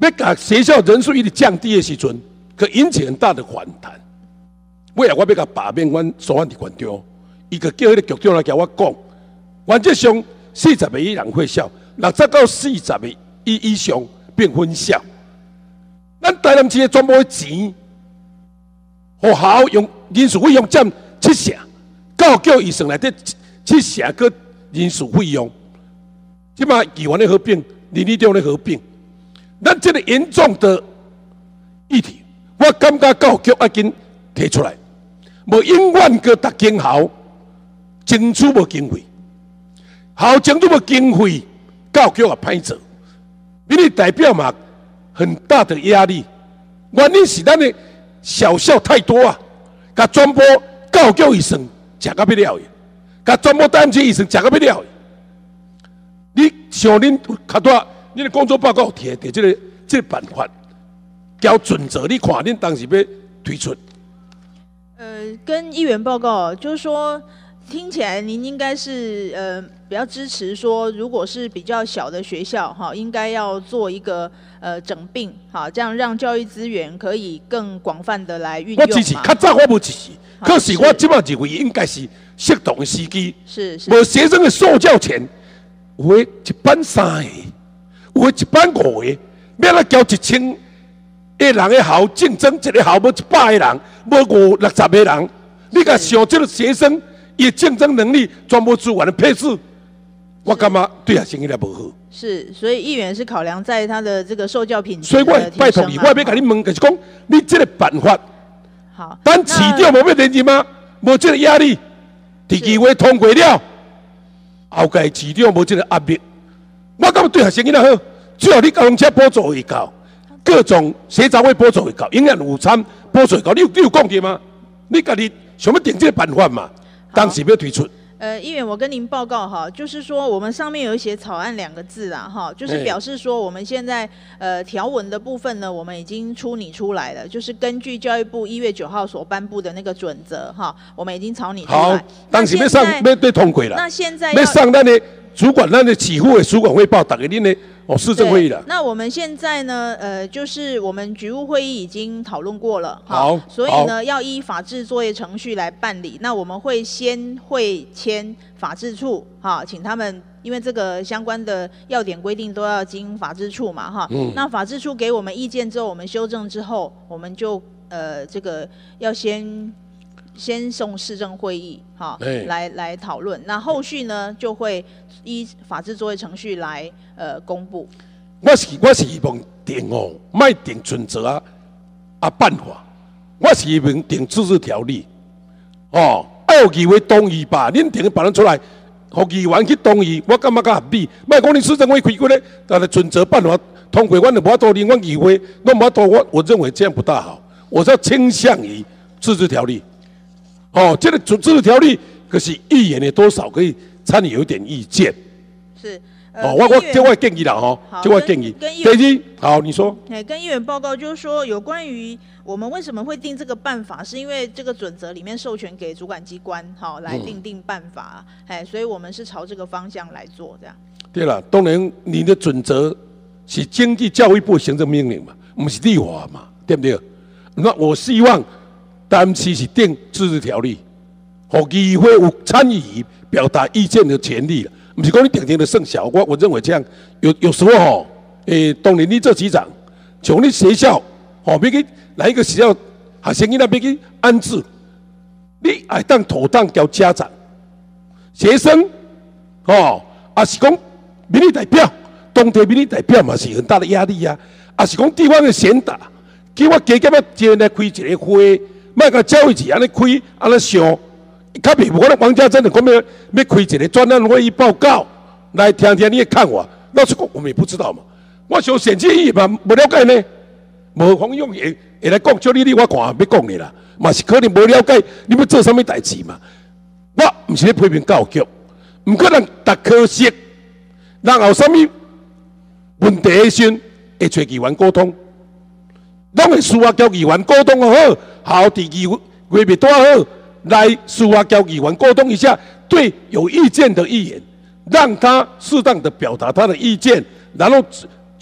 要把学校人数一直降低的时阵，可引起很大的反弹。尾来我要甲罢免阮所案的馆长，伊个叫迄个局长来甲我讲，原则上四十个以人会校，六十到四十个以以上变分校。咱台南市的全部的钱，学校用人事费用占七成，教育预算内底七成个人事费用。即马议员咧合并，邻里长咧合并，咱这个严重的议题，我感觉教育局要紧提出来，无永远个逐间校争取无经费，校争取无经费，教育局也歹做，民意代表嘛很大的压力。原因是咱的小校太多啊，甲全部教育局预算食到不了的，甲全部单区预算食到不了的。你像恁较多，恁的工作报告提提这个这个办法，交准则，你看恁当时要推出。 呃，跟议员报告，就是说，听起来您应该是呃比较支持说，如果是比较小的学校哈，应该要做一个呃整并，好，这样让教育资源可以更广泛的来运用嘛。 我支持，较早我不支持，可是我即摆认为应该是适当的时机。 是是。 无学生的受教权。有诶一班三个，有诶一班五个，要来交一千个人的校竞争，一个校无一百个人，无五六十个人，你甲想这个学生伊竞争能力、全部资源的配置，我感觉对学生应该无好。 是，所以议员是考量在他的这个受教品质所以我拜托你，我要甲你问，就是讲你这个办法， 好， 咱市长无要连任吗？无这个压力，第二回通过了。后届市长无这个压力，我感觉对学生囡仔好。最后你交通车补助会到，各种学杂费补助会到，营养午餐补助会到，你有你有讲过吗？你家己想要定这个办法嘛？当时要推出。 呃，议员，我跟您报告哈，就是说我们上面有写草案两个字啦，哈，就是表示说我们现在呃条文的部分呢，我们已经出拟出来了，就是根据教育部一月九号所颁布的那个准则哈，我们已经草拟出来。 好，当时要上要要通过了。 那现在要上咱的主管，咱的起户的主管汇报，大家恁的哦市政会议了。 那我们现在呢，呃，就是我们局务会议已经讨论过了， 好， 所以呢，要依法制作业程序来办理。那我们会先会签法制处，哈，请他们，因为这个相关的要点规定都要经法制处嘛，哈。嗯。那法制处给我们意见之后，我们修正之后，我们就呃这个要先。先送市政会议，哈，来来讨论。那后续呢，就会依法制作业程序来呃公布。 我是我是希望定哦，卖定准则啊啊办法。我是希望定自治条例，哦，要有议会同意吧？恁定个办得出来，互议员去同意，我感觉较合理。莫讲你市政会开过咧，但是准则办法通过，阮就无法度令阮议会，拢无法度。我我认为这样不大好。我是要倾向于自治条例。哦，这个自治条例可是议员的多少可以参与有一点意见。 是。 呃、哦，我我这我建议啦哈，这我建议。第一，好，你说。 哎，跟议员报告就是说，有关于我们为什么会定这个办法，是因为这个准则里面授权给主管机关，好来定定办法，哎、嗯，所以我们是朝这个方向来做这样。 对了，当然你的准则是经济教育部行政命令嘛，不是立法嘛，对不对？那我希望。单期是定自治条例，让议会有参与表达意见的权利了。不是讲你定定的生效，我我认为这样有有时候哦，诶、欸，当年你做局长，从你学校哦，要去来一个学校，学生囡仔要去安置，你爱当妥当交家长、学生哦，也是讲民意代表，当地民意代表嘛是很大的压力啊，也是讲地方的贤达，叫我加减啊，接来开一个会。莫甲教育局安尼开，安尼想，较袂无可能。王家珍就讲要要开一个专案会议报告，来听听你的看法。老实讲，我们也不知道嘛。我想选举议嘛，无了解呢，无方用会会来讲，叫你你我看要讲的啦，嘛是可能无了解你要做啥物代志嘛。我毋是咧批评教育，毋可能达可惜，然后啥物问题的时阵会找议员沟通。拢会需要交议员沟通好，好第二月别多好，来需要交议员沟通一下，对有意见的议员，让他适当的表达他的意见，然后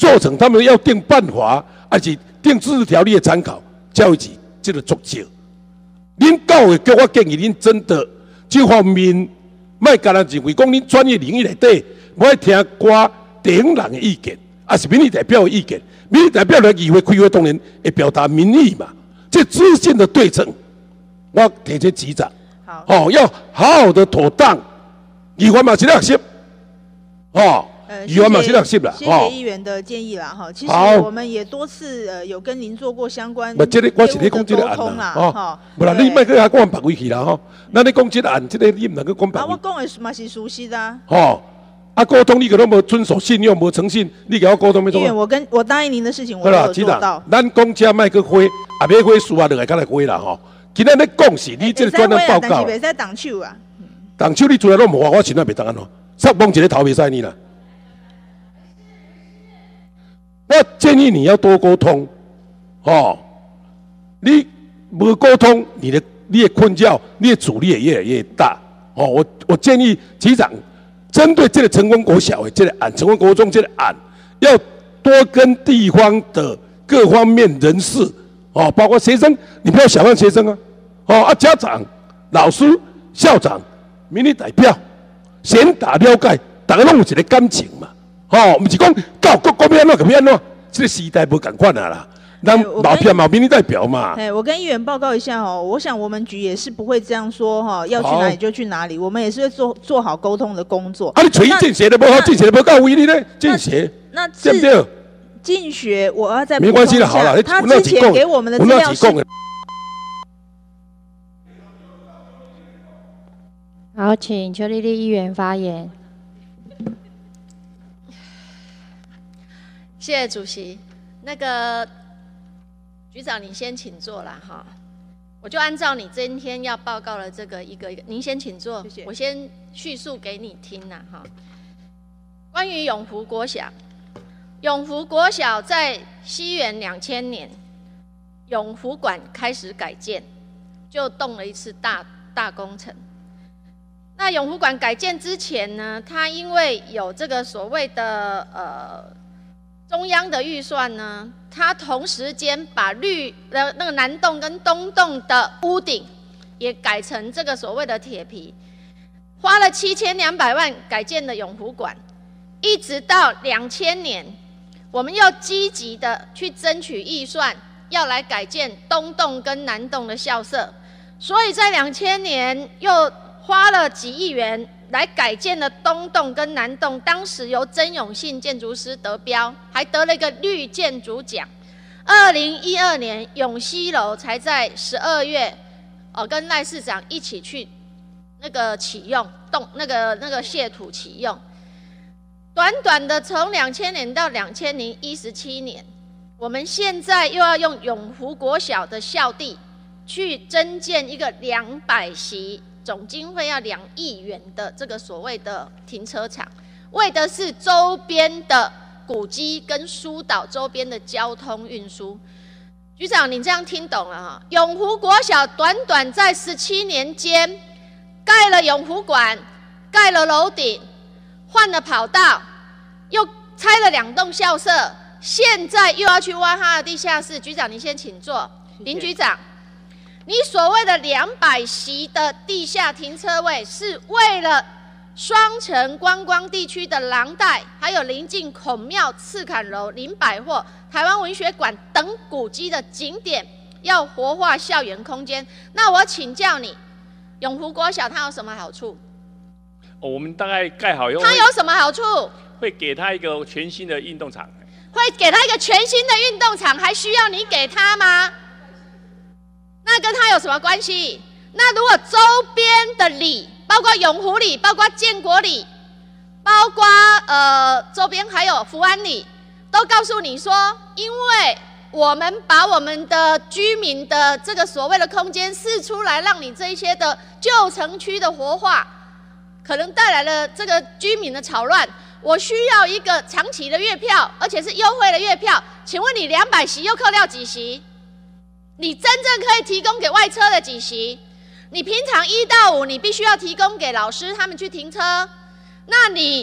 做成他们要定办法，还是定自治条例的参考，才会是这个足少。恁教会叫我建议恁真的这方面，莫干人认为讲恁专业领域内底，无爱听寡顶人的意见，还是民意代表的意见。民意代表来议会开会，当然会表达民意嘛。这资讯的对称，我提这几掌。 好， 哦，要好好的妥当。议员嘛是咧学习，哦。 呃， 议员嘛是咧学习啦， 谢谢议员的建议啦，哈。其实我们也多次呃有跟您做过相关业务的沟通啦，哈。 不啦，你莫去遐讲别位去啦，吼。那你讲这个案，这个你唔能够讲别位。 啊，我讲的嘛是熟悉的啊。 哦，啊，沟通你个都无遵守信用，无诚信，你给我沟通没做？ 议员，我跟我答应您的事情，我都有做到。 咱讲这麦克灰，啊，要灰输啊，就来甲来灰啦，吼。今仔咧讲是你这个专案报告。但是袂使动手啊。 动手你做来都无话，我现在袂当安怎？塞崩一个头袂使你啦。我建议你要多沟通，哦，你不沟通，你的你的困扰，你的阻力也越来越大。哦，我我建议局长针对这个成功国小的这个案，成功国中这个案，要多跟地方的各方面人士，哦，包括学生，你不要小看学生啊，哦啊，家长、老师、校长、民意代表，先打了解，大家拢有一个感情嘛。哦，不是讲教育局要安怎就要安怎，这个时代不共款啊啦。咱毛片毛民意代表嘛。 哎，我跟议员报告一下哦，我想我们局也是不会这样说哈，要去哪里就去哪里，我们也是会做做好沟通的工作。 啊，你找伊进学的不好，进学的不到位，你呢？进学， 那对不对？ 进学我要再没关系了，好了， 他之前给我们的资料是。 好，请邱丽丽议员发言。 谢谢主席。那个局长，你先请坐啦哈。我就按照你今天要报告的这个一个一个，您先请坐， 谢谢。 我先叙述给你听啦哈。关于永福国小，永福国小在西元两千年，永福馆开始改建，就动了一次大大工程。那永福馆改建之前呢，它因为有这个所谓的呃。中央的预算呢，它同时间把绿的那个南栋跟东栋的屋顶也改成这个所谓的铁皮，花了七千两百万改建的永福馆，一直到两千年，我们要积极的去争取预算，要来改建东栋跟南栋的校舍，所以在两千年又花了几亿元。来改建的东栋跟南栋，当时由曾永信建筑师得标，还得了一个绿建筑奖。二零一二年，永熙楼才在十二月，哦，跟赖市长一起去那个启用动那个那个卸土启用。短短的从两千年到两千零一十七年，我们现在又要用永福国小的校地去增建一个两百席。总经费要两亿元的这个所谓的停车场，为的是周边的古迹跟疏导周边的交通运输。局长，你这样听懂了哈？永福国小短短在十七年间，盖了永福馆，盖了楼顶，换了跑道，又拆了两栋校舍，现在又要去挖它的地下室。局长，你先请坐。林局长。你所谓的两百席的地下停车位，是为了双城观光地区的廊带，还有临近孔庙、赤坎楼、林百货、台湾文学馆等古迹的景点，要活化校园空间。那我请教你，永福国小它有什么好处？ 哦，我们大概盖好以后， 它有什么好处？ 会给它一个全新的运动场。 会给它一个全新的运动场，还需要你给它吗？那跟他有什么关系？那如果周边的里，包括永福里，包括建国里，包括呃周边还有福安里，都告诉你说，因为我们把我们的居民的这个所谓的空间释出来，让你这一些的旧城区的活化，可能带来了这个居民的吵乱。我需要一个长期的月票，而且是优惠的月票。请问你两百席又扣掉几席？你真正可以提供给外车的几席？你平常一到五你必须要提供给老师他们去停车，那你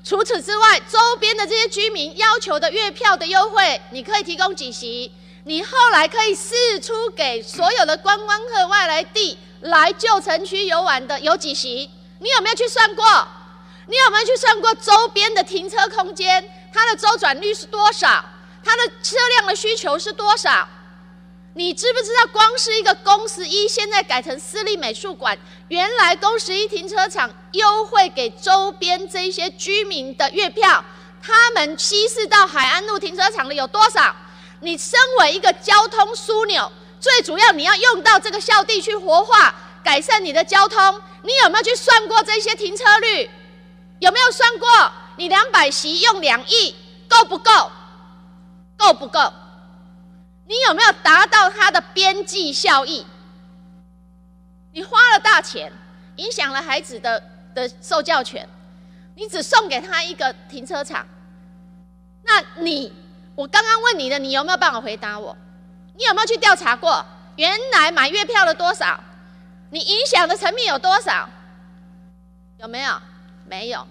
除此之外，周边的这些居民要求的月票的优惠，你可以提供几席？你后来可以释出给所有的观光客、外来地来旧城区游玩的有几席？你有没有去算过？你有没有去算过周边的停车空间？它的周转率是多少？它的车辆的需求是多少？你知不知道，光是一个公十一现在改成私立美术馆，原来公十一停车场优惠给周边这些居民的月票，他们稀释到海安路停车场的有多少？你身为一个交通枢纽，最主要你要用到这个校地去活化、改善你的交通，你有没有去算过这些停车率？有没有算过？你两百席用两亿，够不够？够不够？你有没有达到它的边际效益？你花了大钱，影响了孩子的的受教权，你只送给他一个停车场，那你，我刚刚问你的，你有没有办法回答我？你有没有去调查过，原来买月票的多少？你影响的层面有多少？有没有？没有。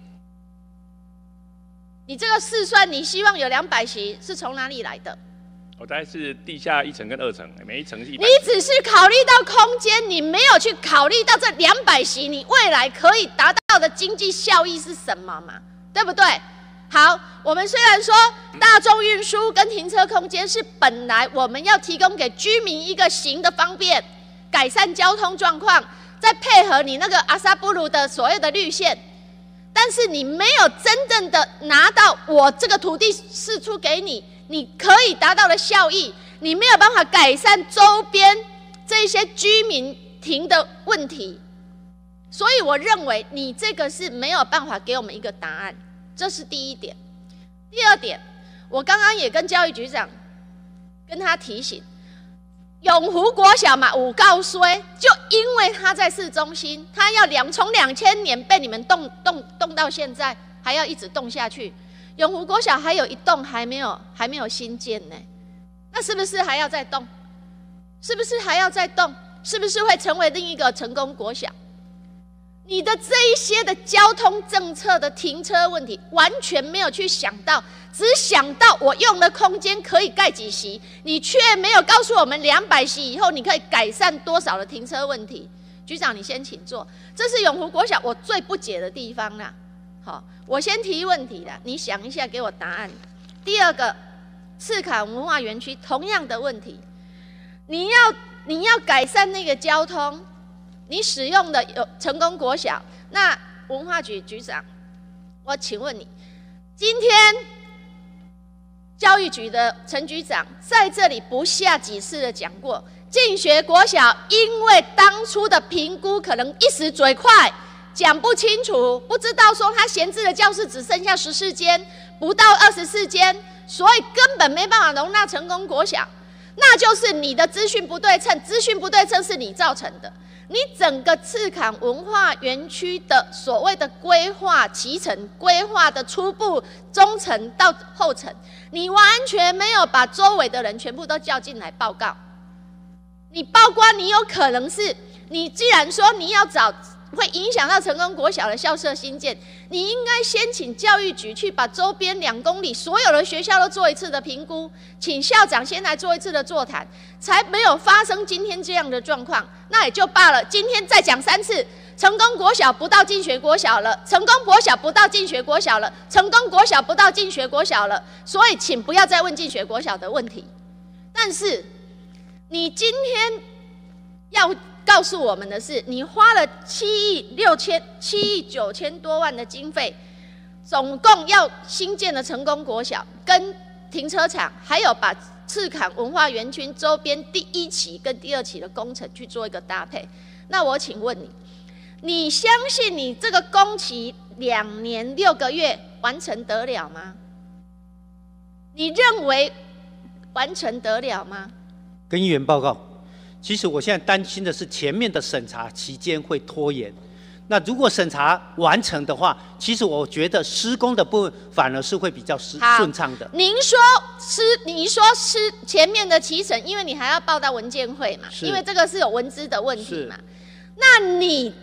你这个试算，你希望有两百席，是从哪里来的？ 我大概是地下一层跟二层，每一层是一百。 你只是考虑到空间，你没有去考虑到这两百席，你未来可以达到的经济效益是什么嘛？对不对？好，我们虽然说大众运输跟停车空间是本来我们要提供给居民一个行的方便，改善交通状况，再配合你那个阿萨布鲁的所谓的绿线，但是你没有真正的拿到我这个土地释出给你。你可以达到的效益，你没有办法改善周边这些居民停的问题，所以我认为你这个是没有办法给我们一个答案，这是第一点。第二点，我刚刚也跟教育局长跟他提醒，永福国小嘛，五告衰，就因为他在市中心，他要两从两千年被你们动动动到现在，还要一直动下去。永福国小还有一栋还没有还没有新建呢，那是不是还要再动？是不是还要再动？是不是会成为另一个成功国小？你的这一些的交通政策的停车问题，完全没有去想到，只想到我用的空间可以盖几席，你却没有告诉我们两百席以后你可以改善多少的停车问题。局长，你先请坐。这是永福国小我最不解的地方啦。好，我先提问题啦，你想一下给我答案。第二个，赤坎文化园区同样的问题，你要你要改善那个交通，你使用的有成功国小，那文化局局长，我请问你，今天教育局的陈局长在这里不下几次的讲过，进学国小因为当初的评估可能一时嘴快。讲不清楚，不知道说他闲置的教室只剩下十四间，不到二十四间，所以根本没办法容纳成功国小，那就是你的资讯不对称，资讯不对称是你造成的。你整个赤坎文化园区的所谓的规划期程、规划的初步、中程到后程，你完全没有把周围的人全部都叫进来报告。你包括你有可能是，你既然说你要找。会影响到成功国小的校舍新建，你应该先请教育局去把周边两公里所有的学校都做一次的评估，请校长先来做一次的座谈，才没有发生今天这样的状况。那也就罢了，今天再讲三次，成功国小不到进学国小了，成功国小不到进学国小了，成功国小不到进学国小了，所以请不要再问进学国小的问题。但是你今天要告诉我们的是，你花了七亿六千、七亿九千多万的经费，总共要新建的成功国小跟停车场，还有把赤坎文化园区周边第一期跟第二期的工程去做一个搭配。那我请问你，你相信你这个工期两年六个月完成得了吗？你认为完成得了吗？ 跟议员报告。其实我现在担心的是前面的审查期间会拖延。那如果审查完成的话，其实我觉得施工的部分反而是会比较顺畅的。 您说施，你说施前面的期程，因为你还要报到文建会嘛，因为这个是有文资的问题嘛。那你真的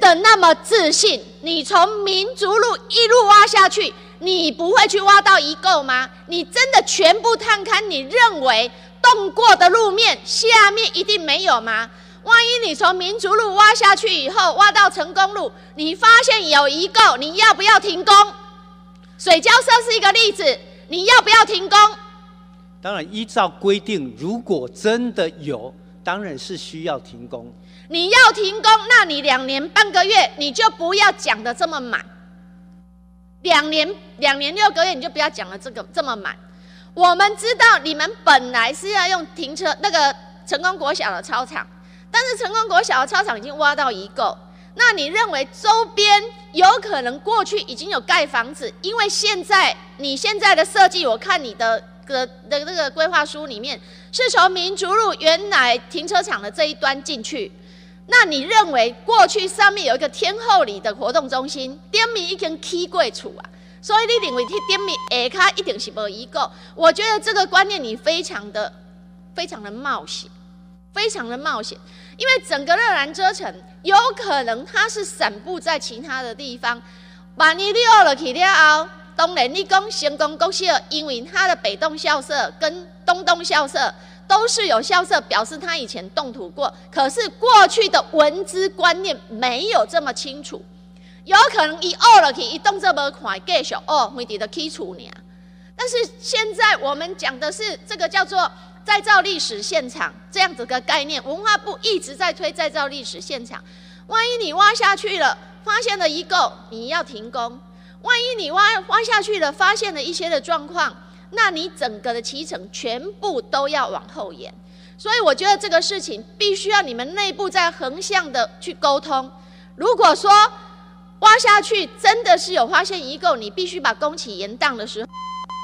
的那么自信，你从民族路一路挖下去，你不会去挖到遗构吗？你真的全部探勘，你认为动过的路面下面一定没有吗？万一你从民族路挖下去以后，挖到成功路，你发现有遗构，你要不要停工？水交社是一个例子，你要不要停工？ 当然，依照规定，如果真的有，当然是需要停工。 你要停工，那你两年半个月，你就不要讲的这么满。两年两年六个月，你就不要讲的这个这么满。我们知道你们本来是要用停车那个成功国小的操场。但是成功国小的操场已经挖到遗构，那你认为周边有可能过去已经有盖房子？因为现在你现在的设计，我看你的的的那个规划书里面是从民族路原来停车场的这一端进去，那你认为过去上面有一个天后里的活动中心，顶面已经起过厝啊，所以你认为ที่顶面下骹一定是无遗构？我觉得这个观念你非常的非常的冒险。非常的冒险，因为整个热兰遮城有可能它是散布在其他的地方。万一你学了去了后，当然你讲成功国小，因为它的北栋校舍跟东栋校舍都是有校舍，表示它以前动土过，可是过去的文资观念没有这么清楚，有可能伊学了去，伊动作无看，继续学，每地的起厝尔。但是现在我们讲的是这个叫做再造历史现场这样子的概念，文化部一直在推再造历史现场。万一你挖下去了，发现了遗构，你要停工；万一你挖挖下去了，发现了一些的状况，那你整个的期程全部都要往后延。所以我觉得这个事情必须要你们内部再横向的去沟通。如果说挖下去真的是有发现遗构，你必须把工期延宕的时候。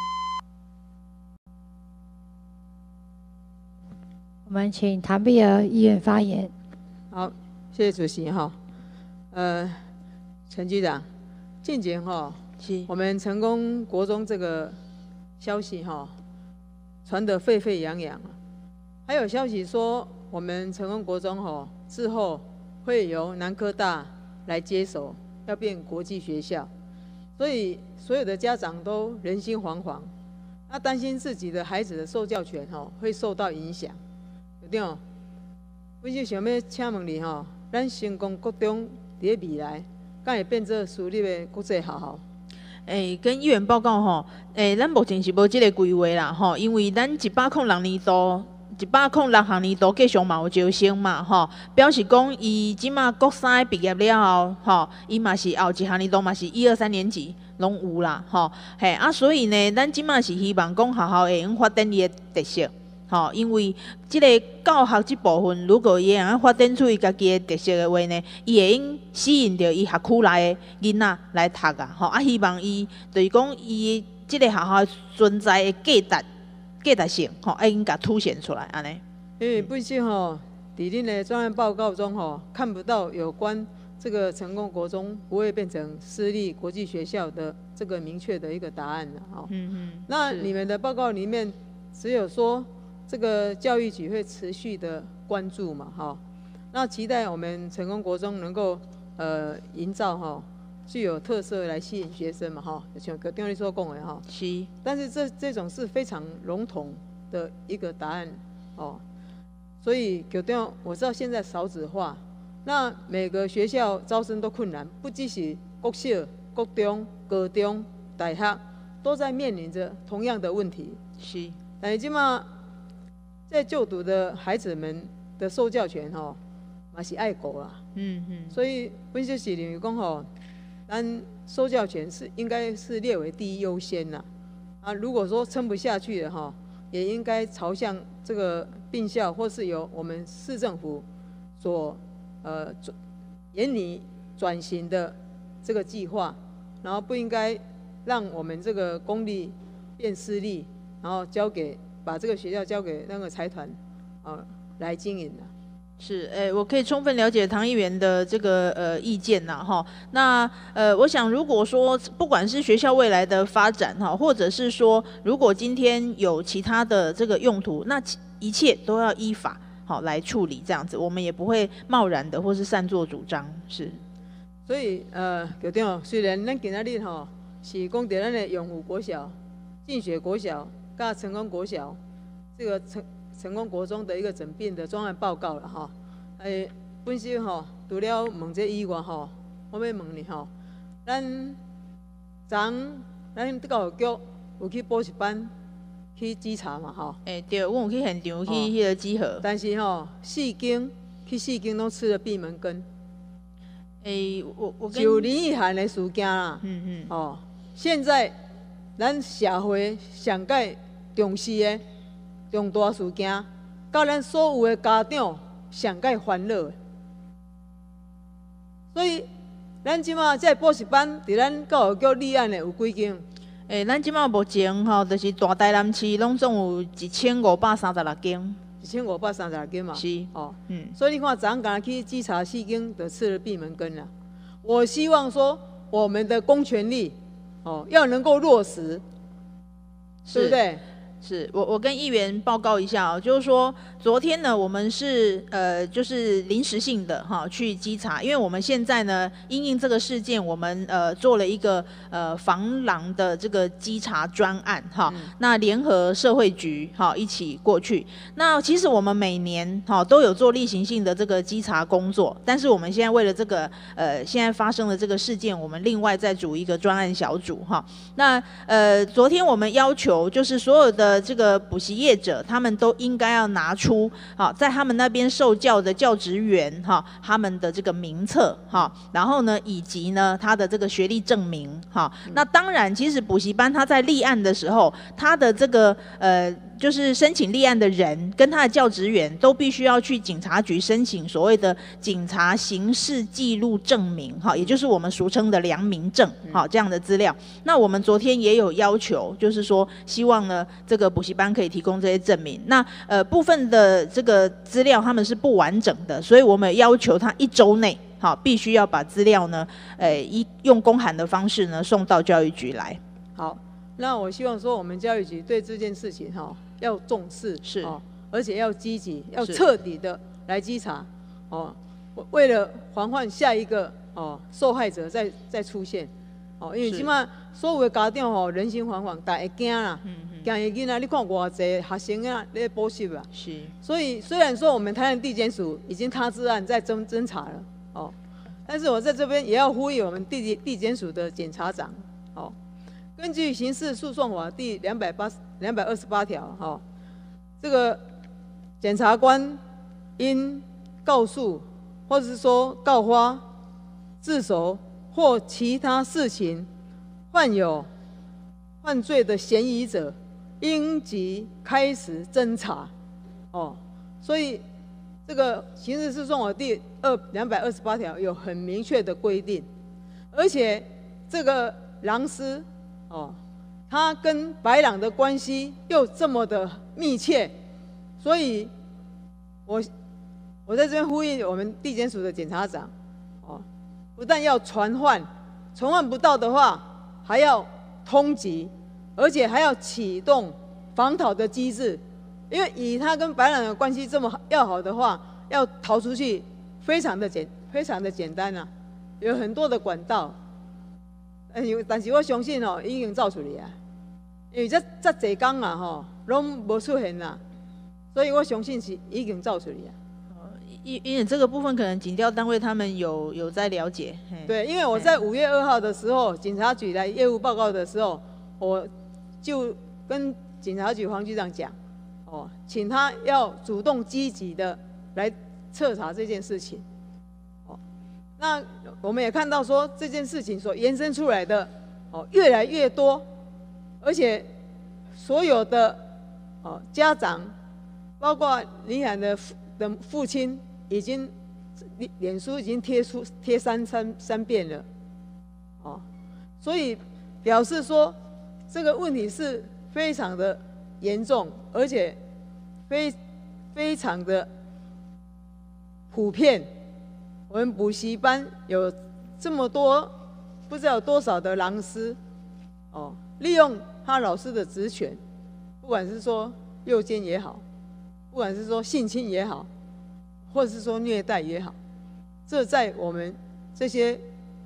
我们请唐碧儿议员发言。 好，谢谢主席哈。呃，陈局长，近前哈，我们成功国中这个消息哈，传得沸沸扬扬，还有消息说我们成功国中哈之后会由南科大来接手，要变国际学校，所以所有的家长都人心惶惶，那担心自己的孩子的受教权哈会受到影响。对哦，我就想要请问你吼，咱成功国中伫个未来，敢会变做私立的国际学校？ 诶，跟议员报告吼，诶，咱目前是无即个规划啦吼，因为咱一百零六年度、一百零六学年度继续嘛有招生嘛吼，表示讲伊即马国三毕业了后，吼，伊嘛是后一学年度嘛是一二三年级拢有啦吼，嘿啊，所以呢，咱即马是希望讲学校会用发展伊的特色。吼，因为即个教学即部分，如果伊会晓发展出伊家己的特色的话呢，伊会用吸引着伊学区内的囡仔来读啊。吼，啊，希望伊就是讲伊即个学校存在的价值、价值性，吼，爱应甲凸显出来安尼。 因为毕竟吼，伫恁的专案报告中吼，看不到有关这个成功国中不会变成私立国际学校的这个明确的一个答案了吼。嗯嗯。那你们的报告里面只有说。这个教育局会持续的关注嘛，哈，那期待我们成功国中能够呃营造哈具有特色来吸引学生嘛，哈，像个丁律所讲的哈， 是， 但是这这种是非常笼统的一个答案哦，所以局长我知道现在少子化，那每个学校招生都困难，不只是国小、国中、高中、大学都在面临着同样的问题， 是， 但是即马。在就读的孩子们的受教权吼，嘛是爱国啦。嗯嗯。所以分析师认为讲吼，咱受教权是应该是列为第一优先啦。啊，如果说撑不下去了哈，也应该朝向这个并校或是由我们市政府所呃研拟转型的这个计划，然后不应该让我们这个公立变私立，然后交给。把这个学校交给那个财团，啊，来经营的。 是，诶、欸，我可以充分了解唐议员的这个呃意见呐，哈。那呃，我想如果说不管是学校未来的发展哈，或者是说如果今天有其他的这个用途，那一切都要依法好来处理，这样子，我们也不会贸然的或是擅作主张。是。 所以呃，局长，虽然咱今仔日吼是讲到咱的永福国小、进学国小、甲成功国小这个成成功国中的一个整并的专案报告了哈。诶，本身吼除了问这以外吼，我要问你吼，咱昨咱教育局有去补习班去稽查嘛吼？ 诶、欸，对，阮有去现场去迄个稽核， 但是吼四间去四间拢吃了闭门羹。 诶、欸，我我就林奕涵的事件啦， 嗯嗯， 哦，现在咱社会上界重视的重大事件，甲咱所有的家长上界烦恼的，所以咱即马这补习班伫咱教育局立案的有几间？ 诶、欸，咱即马目前吼，就是大台南市拢总有一千五百三十六间。 一千五百三十六间嘛， 是哦， 嗯， 所以你看，早上去稽查四间的吃了闭门羹了。我希望说，我们的公权力，哦，要能够落实，对不对？ 是我我跟议员报告一下哦，就是说昨天呢，我们是呃就是临时性的哈去稽查，因为我们现在呢因应这个事件，我们呃做了一个呃防狼的这个稽查专案哈，嗯、那联合社会局哈一起过去。那其实我们每年哈都有做例行性的这个稽查工作，但是我们现在为了这个呃现在发生的这个事件，我们另外再组一个专案小组哈。那呃昨天我们要求就是所有的这个补习业者，他们都应该要拿出好在他们那边受教的教职员哈，他们的这个名册哈，然后呢，以及呢他的这个学历证明哈。那当然，其实补习班他在立案的时候，他的这个呃。就是申请立案的人跟他的教职员都必须要去警察局申请所谓的警察刑事记录证明，哈，也就是我们俗称的良民证，哈，这样的资料。那我们昨天也有要求，就是说希望呢这个补习班可以提供这些证明。那呃部分的这个资料他们是不完整的，所以我们要求他一周内，好，必须要把资料呢，呃，一用公函的方式呢送到教育局来。 好，那我希望说我们教育局对这件事情哈。要重视是哦，而且要积极，要彻底的来稽查哦。为了防范下一个哦受害者再再出现哦，因为起码所有的家长哦人心惶惶，大家会惊啦，惊伊囡仔，你看偌济学生啊咧补习啊， 是。所以虽然说我们台南地检署已经他治案在侦侦查了哦，但是我在这边也要呼吁我们地地检署的检察长哦。根据刑事诉讼法第两百八两百二十八条，哈，这个检察官因告诉或者是说告发、自首或其他事情犯有犯罪的嫌疑者，应即开始侦查。哦，所以这个刑事诉讼法第二两百二十八条有很明确的规定，而且这个狼师。哦，他跟白朗的关系又这么的密切，所以我我在这边呼吁我们地检署的检察长，哦，不但要传唤，传唤不到的话，还要通缉，而且还要启动防逃的机制，因为以他跟白朗的关系这么要好的话，要逃出去非常的简非常的简单啊，有很多的管道。但是我相信哦，已经走出来啊，因为这这侪天啊吼，拢无出现啦，所以我相信是已经走出来啊。 因因为这个部分可能警调单位他们有有在了解。 对，因为我在五月二号的时候，警察局来业务报告的时候，我就跟警察局黄局长讲，哦，请他要主动积极的来彻查这件事情。那我们也看到说这件事情所延伸出来的哦越来越多，而且所有的哦家长，包括林涵的父的父亲，已经脸书已经贴出贴三三三遍了，哦，所以表示说这个问题是非常的严重，而且非非常的普遍。我们补习班有这么多，不知道有多少的狼师，哦，利用他老师的职权，不管是说诱奸也好，不管是说性侵也好，或者是说虐待也好，这在我们这些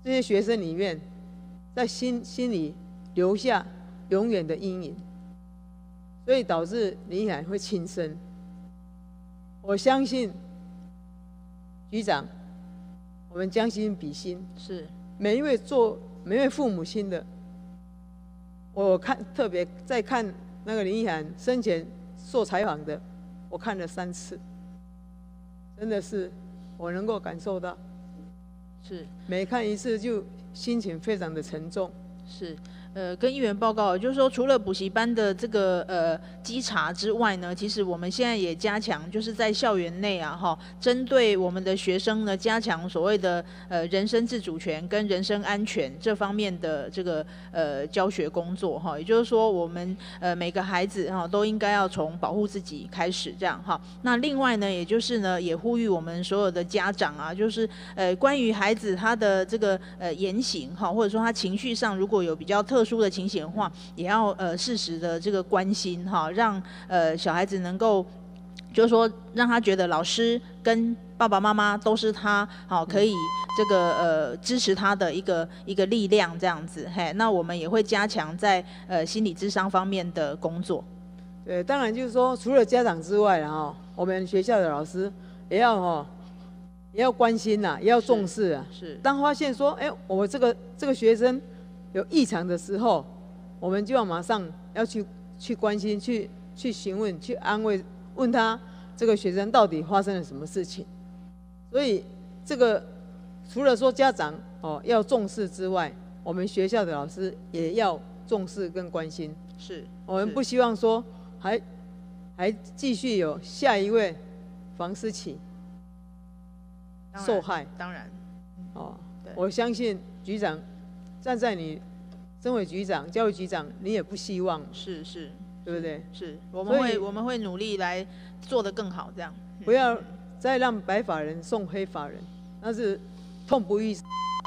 这些学生里面，在心心里留下永远的阴影，所以导致林海会轻生。我相信局长，我们将心比心， 是每一位做每一位父母亲的，我看特别在看那个林奕涵生前受采访的，我看了三次，真的是我能够感受到， 是每看一次就心情非常的沉重。 是，呃，跟议员报告，就是说，除了补习班的这个呃稽查之外呢，其实我们现在也加强，就是在校园内啊，哈，针对我们的学生呢，加强所谓的呃人身自主权跟人身安全这方面的这个呃教学工作哈。也就是说，我们呃每个孩子哈都应该要从保护自己开始，这样哈。那另外呢，也就是呢，也呼吁我们所有的家长啊，就是呃关于孩子他的这个呃言行哈，或者说他情绪上如果有比较特殊的情形的话，也要呃适时的这个关心哈，让呃小孩子能够，就是说让他觉得老师跟爸爸妈妈都是他好可以这个呃支持他的一个一个力量这样子。嘿，那我们也会加强在呃心理咨商方面的工作。 对，当然就是说，除了家长之外啦哈，我们学校的老师也要哈。也要关心呐、啊，也要重视啊。 是。是当发现说，哎、欸，我这个这个学生有异常的时候，我们就要马上要去去关心、去去询问、去安慰，问他这个学生到底发生了什么事情。所以这个除了说家长哦要重视之外，我们学校的老师也要重视跟关心。 是。 我们不希望说还还继续有下一位房思琪受害， 当然， 哦，我相信局长站在你身为局长、教育局长，你也不希望， 是是， 对不对？ 是，我们会我们会努力来做得更好，这样不要再让白发人送黑发人，那是痛不欲生。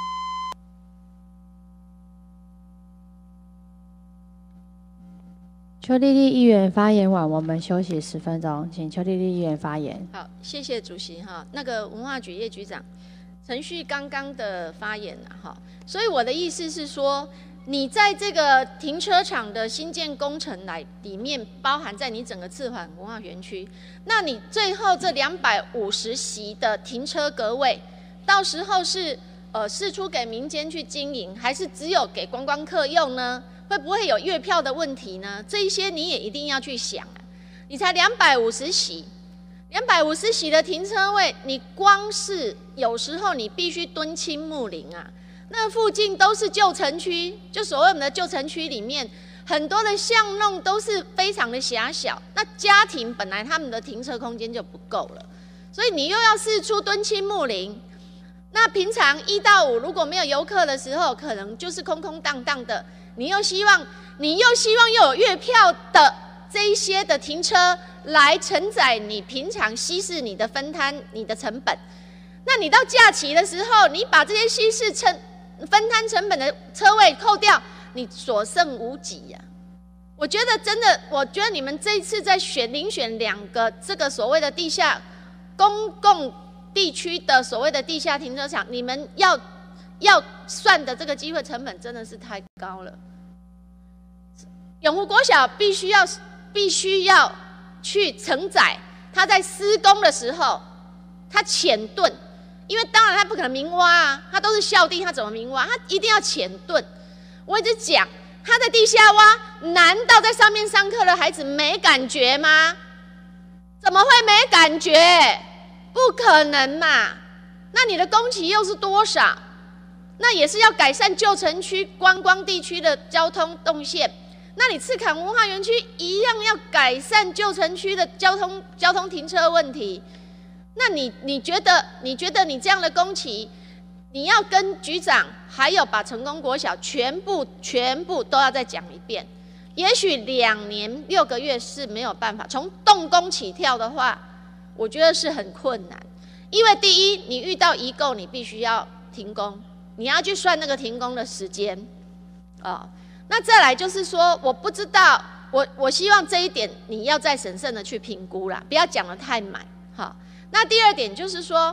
邱丽丽议员发言完，我们休息十分钟，请邱丽丽议员发言。 好，谢谢主席哈。那个文化局叶局长，程序刚刚的发言了哈，所以我的意思是说，你在这个停车场的新建工程来里面，包含在你整个赤环文化园区，那你最后这两百五十席的停车格位，到时候是呃释出给民间去经营，还是只有给观光客用呢？会不会有月票的问题呢？这一些你也一定要去想啊！你才两百五十席，两百五十席的停车位，你光是有时候你必须敦亲睦邻啊。那附近都是旧城区，就所谓我们的旧城区里面，很多的巷弄都是非常的狭小。那家庭本来他们的停车空间就不够了，所以你又要释出敦亲睦邻。那平常一到五如果没有游客的时候，可能就是空空荡荡的。你又希望，你又希望又有月票的这一些的停车来承载你平常稀释你的分摊你的成本。那你到假期的时候，你把这些稀释成分摊成本的车位扣掉，你所剩无几呀、啊。我觉得真的，我觉得你们这一次在选遴选两个这个所谓的地下公共地区的所谓的地下停车场，你们要要算的这个机会成本真的是太高了。永湖国小必须要必须要去承载它在施工的时候，它浅盾，因为当然它不可能明挖啊，它都是校地，它怎么明挖？它一定要浅盾。我一直讲，它在地下挖，难道在上面上课的孩子没感觉吗？怎么会没感觉？不可能嘛！那你的工期又是多少？那也是要改善旧城区观光地区的交通动线。那你赤坎文化园区一样要改善旧城区的交通交通停车问题。那你你觉得你觉得你这样的工期，你要跟局长还有把成功国小全部全部都要再讲一遍？也许两年六个月是没有办法，从动工起跳的话，我觉得是很困难。因为第一，你遇到遗构，你必须要停工，你要去算那个停工的时间，哦。那再来就是说，我不知道，我我希望这一点你要再审慎的去评估啦，不要讲得太满。好，那第二点就是说，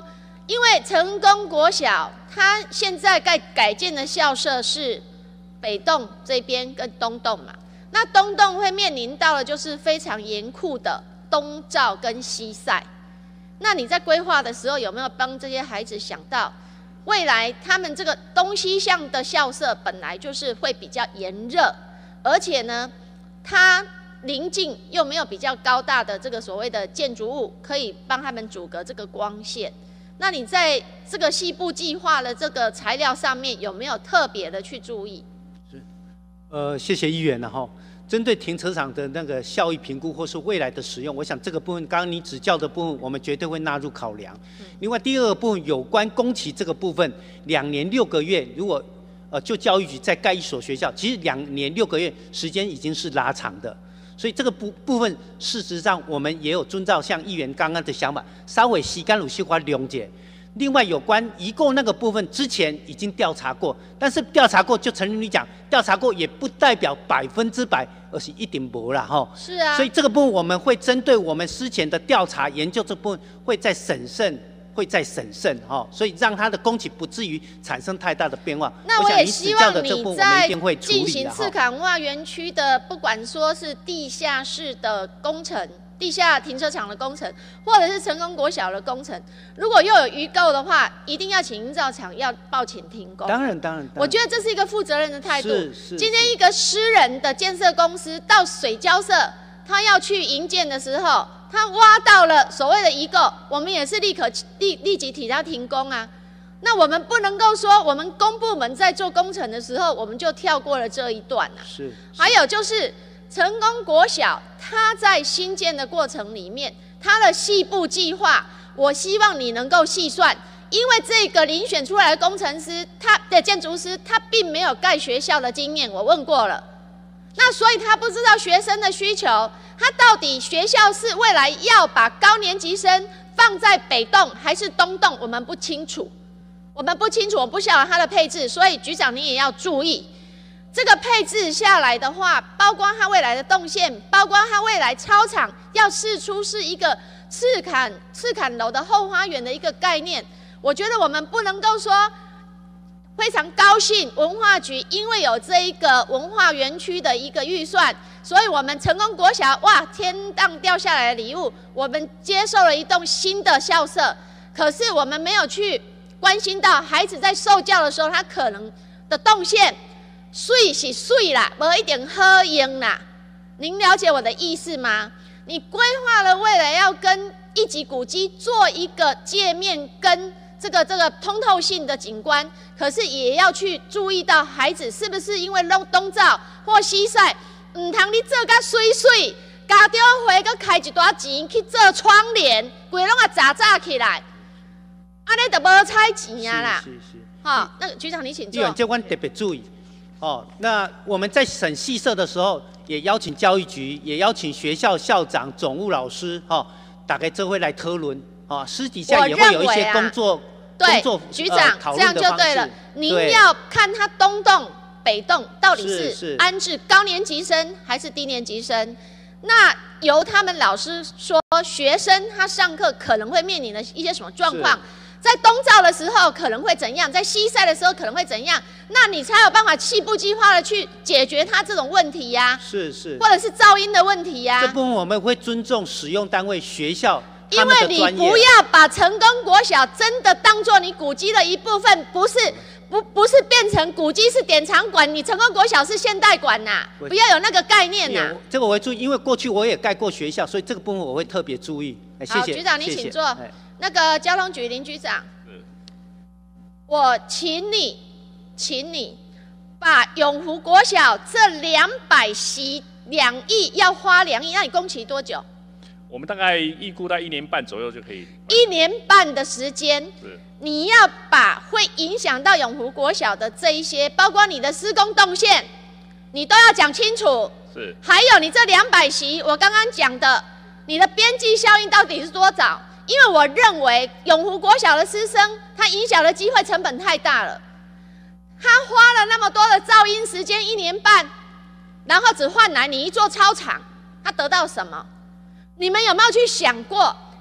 因为成功国小它现在改改建的校舍是北栋这边跟东栋嘛，那东栋会面临到的就是非常严酷的东照跟西晒。那你在规划的时候有没有帮这些孩子想到，未来他们这个东西向的校舍本来就是会比较炎热，而且呢，它邻近又没有比较高大的这个所谓的建筑物可以帮他们阻隔这个光线。那你在这个细部计划的这个材料上面有没有特别的去注意？ 是，呃，谢谢议员了哈。针对停车场的那个效益评估或是未来的使用，我想这个部分，刚刚你指教的部分，我们绝对会纳入考量。嗯、另外第二个部分，有关工期这个部分，两年六个月，如果呃就教育局再盖一所学校，其实两年六个月时间已经是拉长的。所以这个部部分，事实上我们也有遵照像议员刚刚的想法，稍微时间有些花了解。另外有关遗构那个部分，之前已经调查过，但是调查过就诚如你讲，调查过也不代表百分之百，而是一定无啦哈。 是啊。 所以这个部分我们会针对我们之前的调查研究这部分，会再审慎。会再审慎哈，所以让它的工期不至于产生太大的变化。 那我也希望你在进行赤坎文化园区的，不管说是地下室的工程、地下停车场的工程，或者是成功国小的工程，如果又有余构的话，一定要请营造厂要报请停工。 当然，当然， 我觉得这是一个负责任的态度。 是是。 今天一个私人的建设公司到水交社，他要去营建的时候，他挖到了所谓的遗构，我们也是立刻立立即替他停工啊。那我们不能够说我们公部门在做工程的时候，我们就跳过了这一段啊。 是。 还有就是成功国小，它在新建的过程里面，它的细部计划，我希望你能够细算，因为这个遴选出来的工程师，他的建筑师，他并没有盖学校的经验，我问过了。那所以他不知道学生的需求，他到底学校是未来要把高年级生放在北栋还是东栋，我们不清楚，我们不清楚，我不晓得他的配置，所以局长你也要注意，这个配置下来的话，包括他未来的动线，包括他未来操场要释出是一个赤坎赤坎楼的后花园的一个概念，我觉得我们不能够说。非常高兴，文化局因为有这一个文化园区的一个预算，所以我们成功国小哇，天上掉下来的礼物，我们接受了一栋新的校舍。可是我们没有去关心到孩子在受教的时候，他可能的动线水是水啦，无一定好用啦。您了解我的意思吗？你规划了未来要跟一级古迹做一个界面跟。这个这个通透性的景观，可是也要去注意到孩子是不是因为东照或西晒，唔通你做甲水水，家长会阁开一大钱去做窗帘，规拢啊炸炸起来，安尼就无彩钱啊啦。 是是是。 好，那个局长你请坐。 议员，这关特别注意。哦，那我们在审细设的时候，也邀请教育局，也邀请学校校长、总务老师，哦，大概这会来讨论。哦，私底下也会有一些工作。 对，局长、呃、这样就对了。您要看他东栋、北栋到底是安置高年级生还是低年级生。那由他们老师说，学生他上课可能会面临的一些什么状况，在东照的时候可能会怎样，在西晒的时候可能会怎样，那你才有办法细部计划的去解决他这种问题呀、啊。 是是。 或者是噪音的问题呀、啊。 这部分我们会尊重使用单位学校。 因为你不要把成功国小真的当作你古迹的一部分，不是不不是变成古迹是典藏馆，你成功国小是现代馆呐、啊，不要有那个概念呐、啊。 这个我会注意，因为过去我也盖过学校，所以这个部分我会特别注意。哎、谢谢。 好，局长你请坐。那个交通局林局长，我请你，请你把永福国小这两百席两亿要花两亿，那你工期多久？ 我们大概预估在一年半左右就可以。 一年半的时间，你要把会影响到永福国小的这一些，包括你的施工动线，你都要讲清楚。 是。 还有你这两百席，我刚刚讲的，你的边际效应到底是多少？因为我认为永福国小的师生，他影响的机会成本太大了。他花了那么多的噪音时间，一年半，然后只换来你一座操场，他得到什么？你们有没有去想过，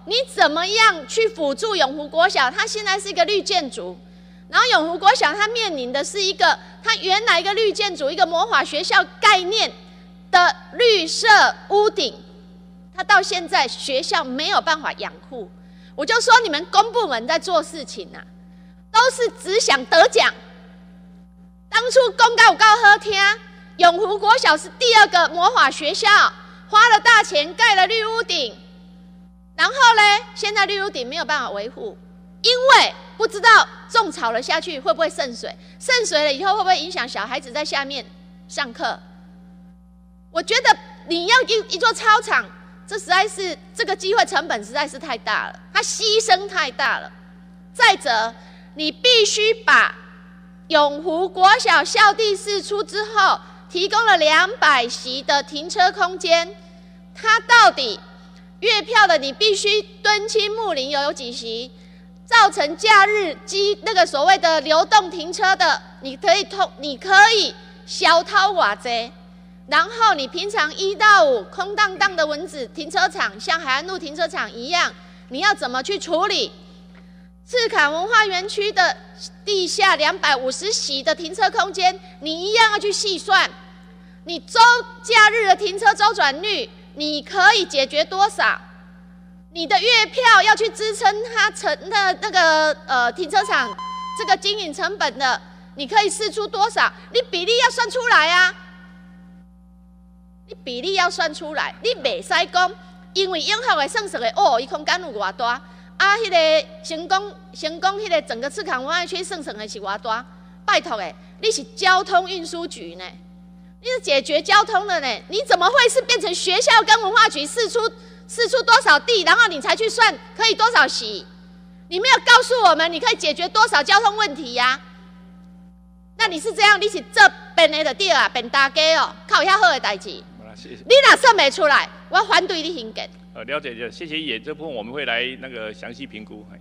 你怎么样去辅助永福国小？它现在是一个绿建筑，然后永福国小它面临的是一个它原来一个绿建筑，一个魔法学校概念的绿色屋顶，它到现在学校没有办法养护。我就说你们公部门在做事情啊，都是只想得奖。当初公告有够好听，永福国小是第二个魔法学校，花了大钱盖了绿屋顶，然后呢，现在绿屋顶没有办法维护，因为不知道种草了下去会不会渗水，渗水了以后会不会影响小孩子在下面上课？我觉得你要一一座操场，这实在是这个机会成本实在是太大了，它牺牲太大了。再者，你必须把永福国小校地释出之后，提供了两百席的停车空间，它到底月票的你必须敦亲睦邻有几席，造成假日机那个所谓的流动停车的，你可以通，你可以小掏瓦贼。然后你平常一到五空荡荡的蚊子停车场，像海岸路停车场一样，你要怎么去处理？赤坎文化园区的地下两百五十席的停车空间，你一样要去细算。你周假日的停车周转率，你可以解决多少？你的月票要去支撑它成那那个呃停车场这个经营成本的，你可以释出多少？你比例要算出来啊！你比例要算出来，你袂使讲，因为永福的算数的哦，伊空间有偌大，啊，迄、那个成功成功迄个整个赤坎文化区算数的是偌大，拜托诶，你是交通运输局呢，你是解决交通的呢，你怎么会是变成学校跟文化局释出释出多少地，然后你才去算可以多少席？你没有告诉我们你可以解决多少交通问题呀、啊？那你是这样，你是这边的就对啊，变大家哦，靠遐好的代志。你哪算没出来？我反对你行给。 呃，了解了，谢谢议员，这部分我们会来那个详细评估。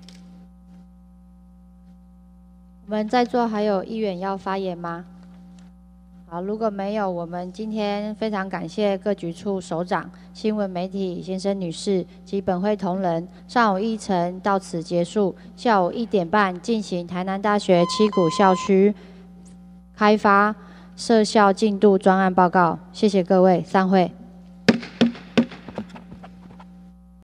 我们在座还有议员要发言吗？好，如果没有，我们今天非常感谢各局处首长、新闻媒体先生、女士及本会同仁。上午议程到此结束，下午一点半进行台南大学七股校区开发设校进度专案报告。谢谢各位，散会。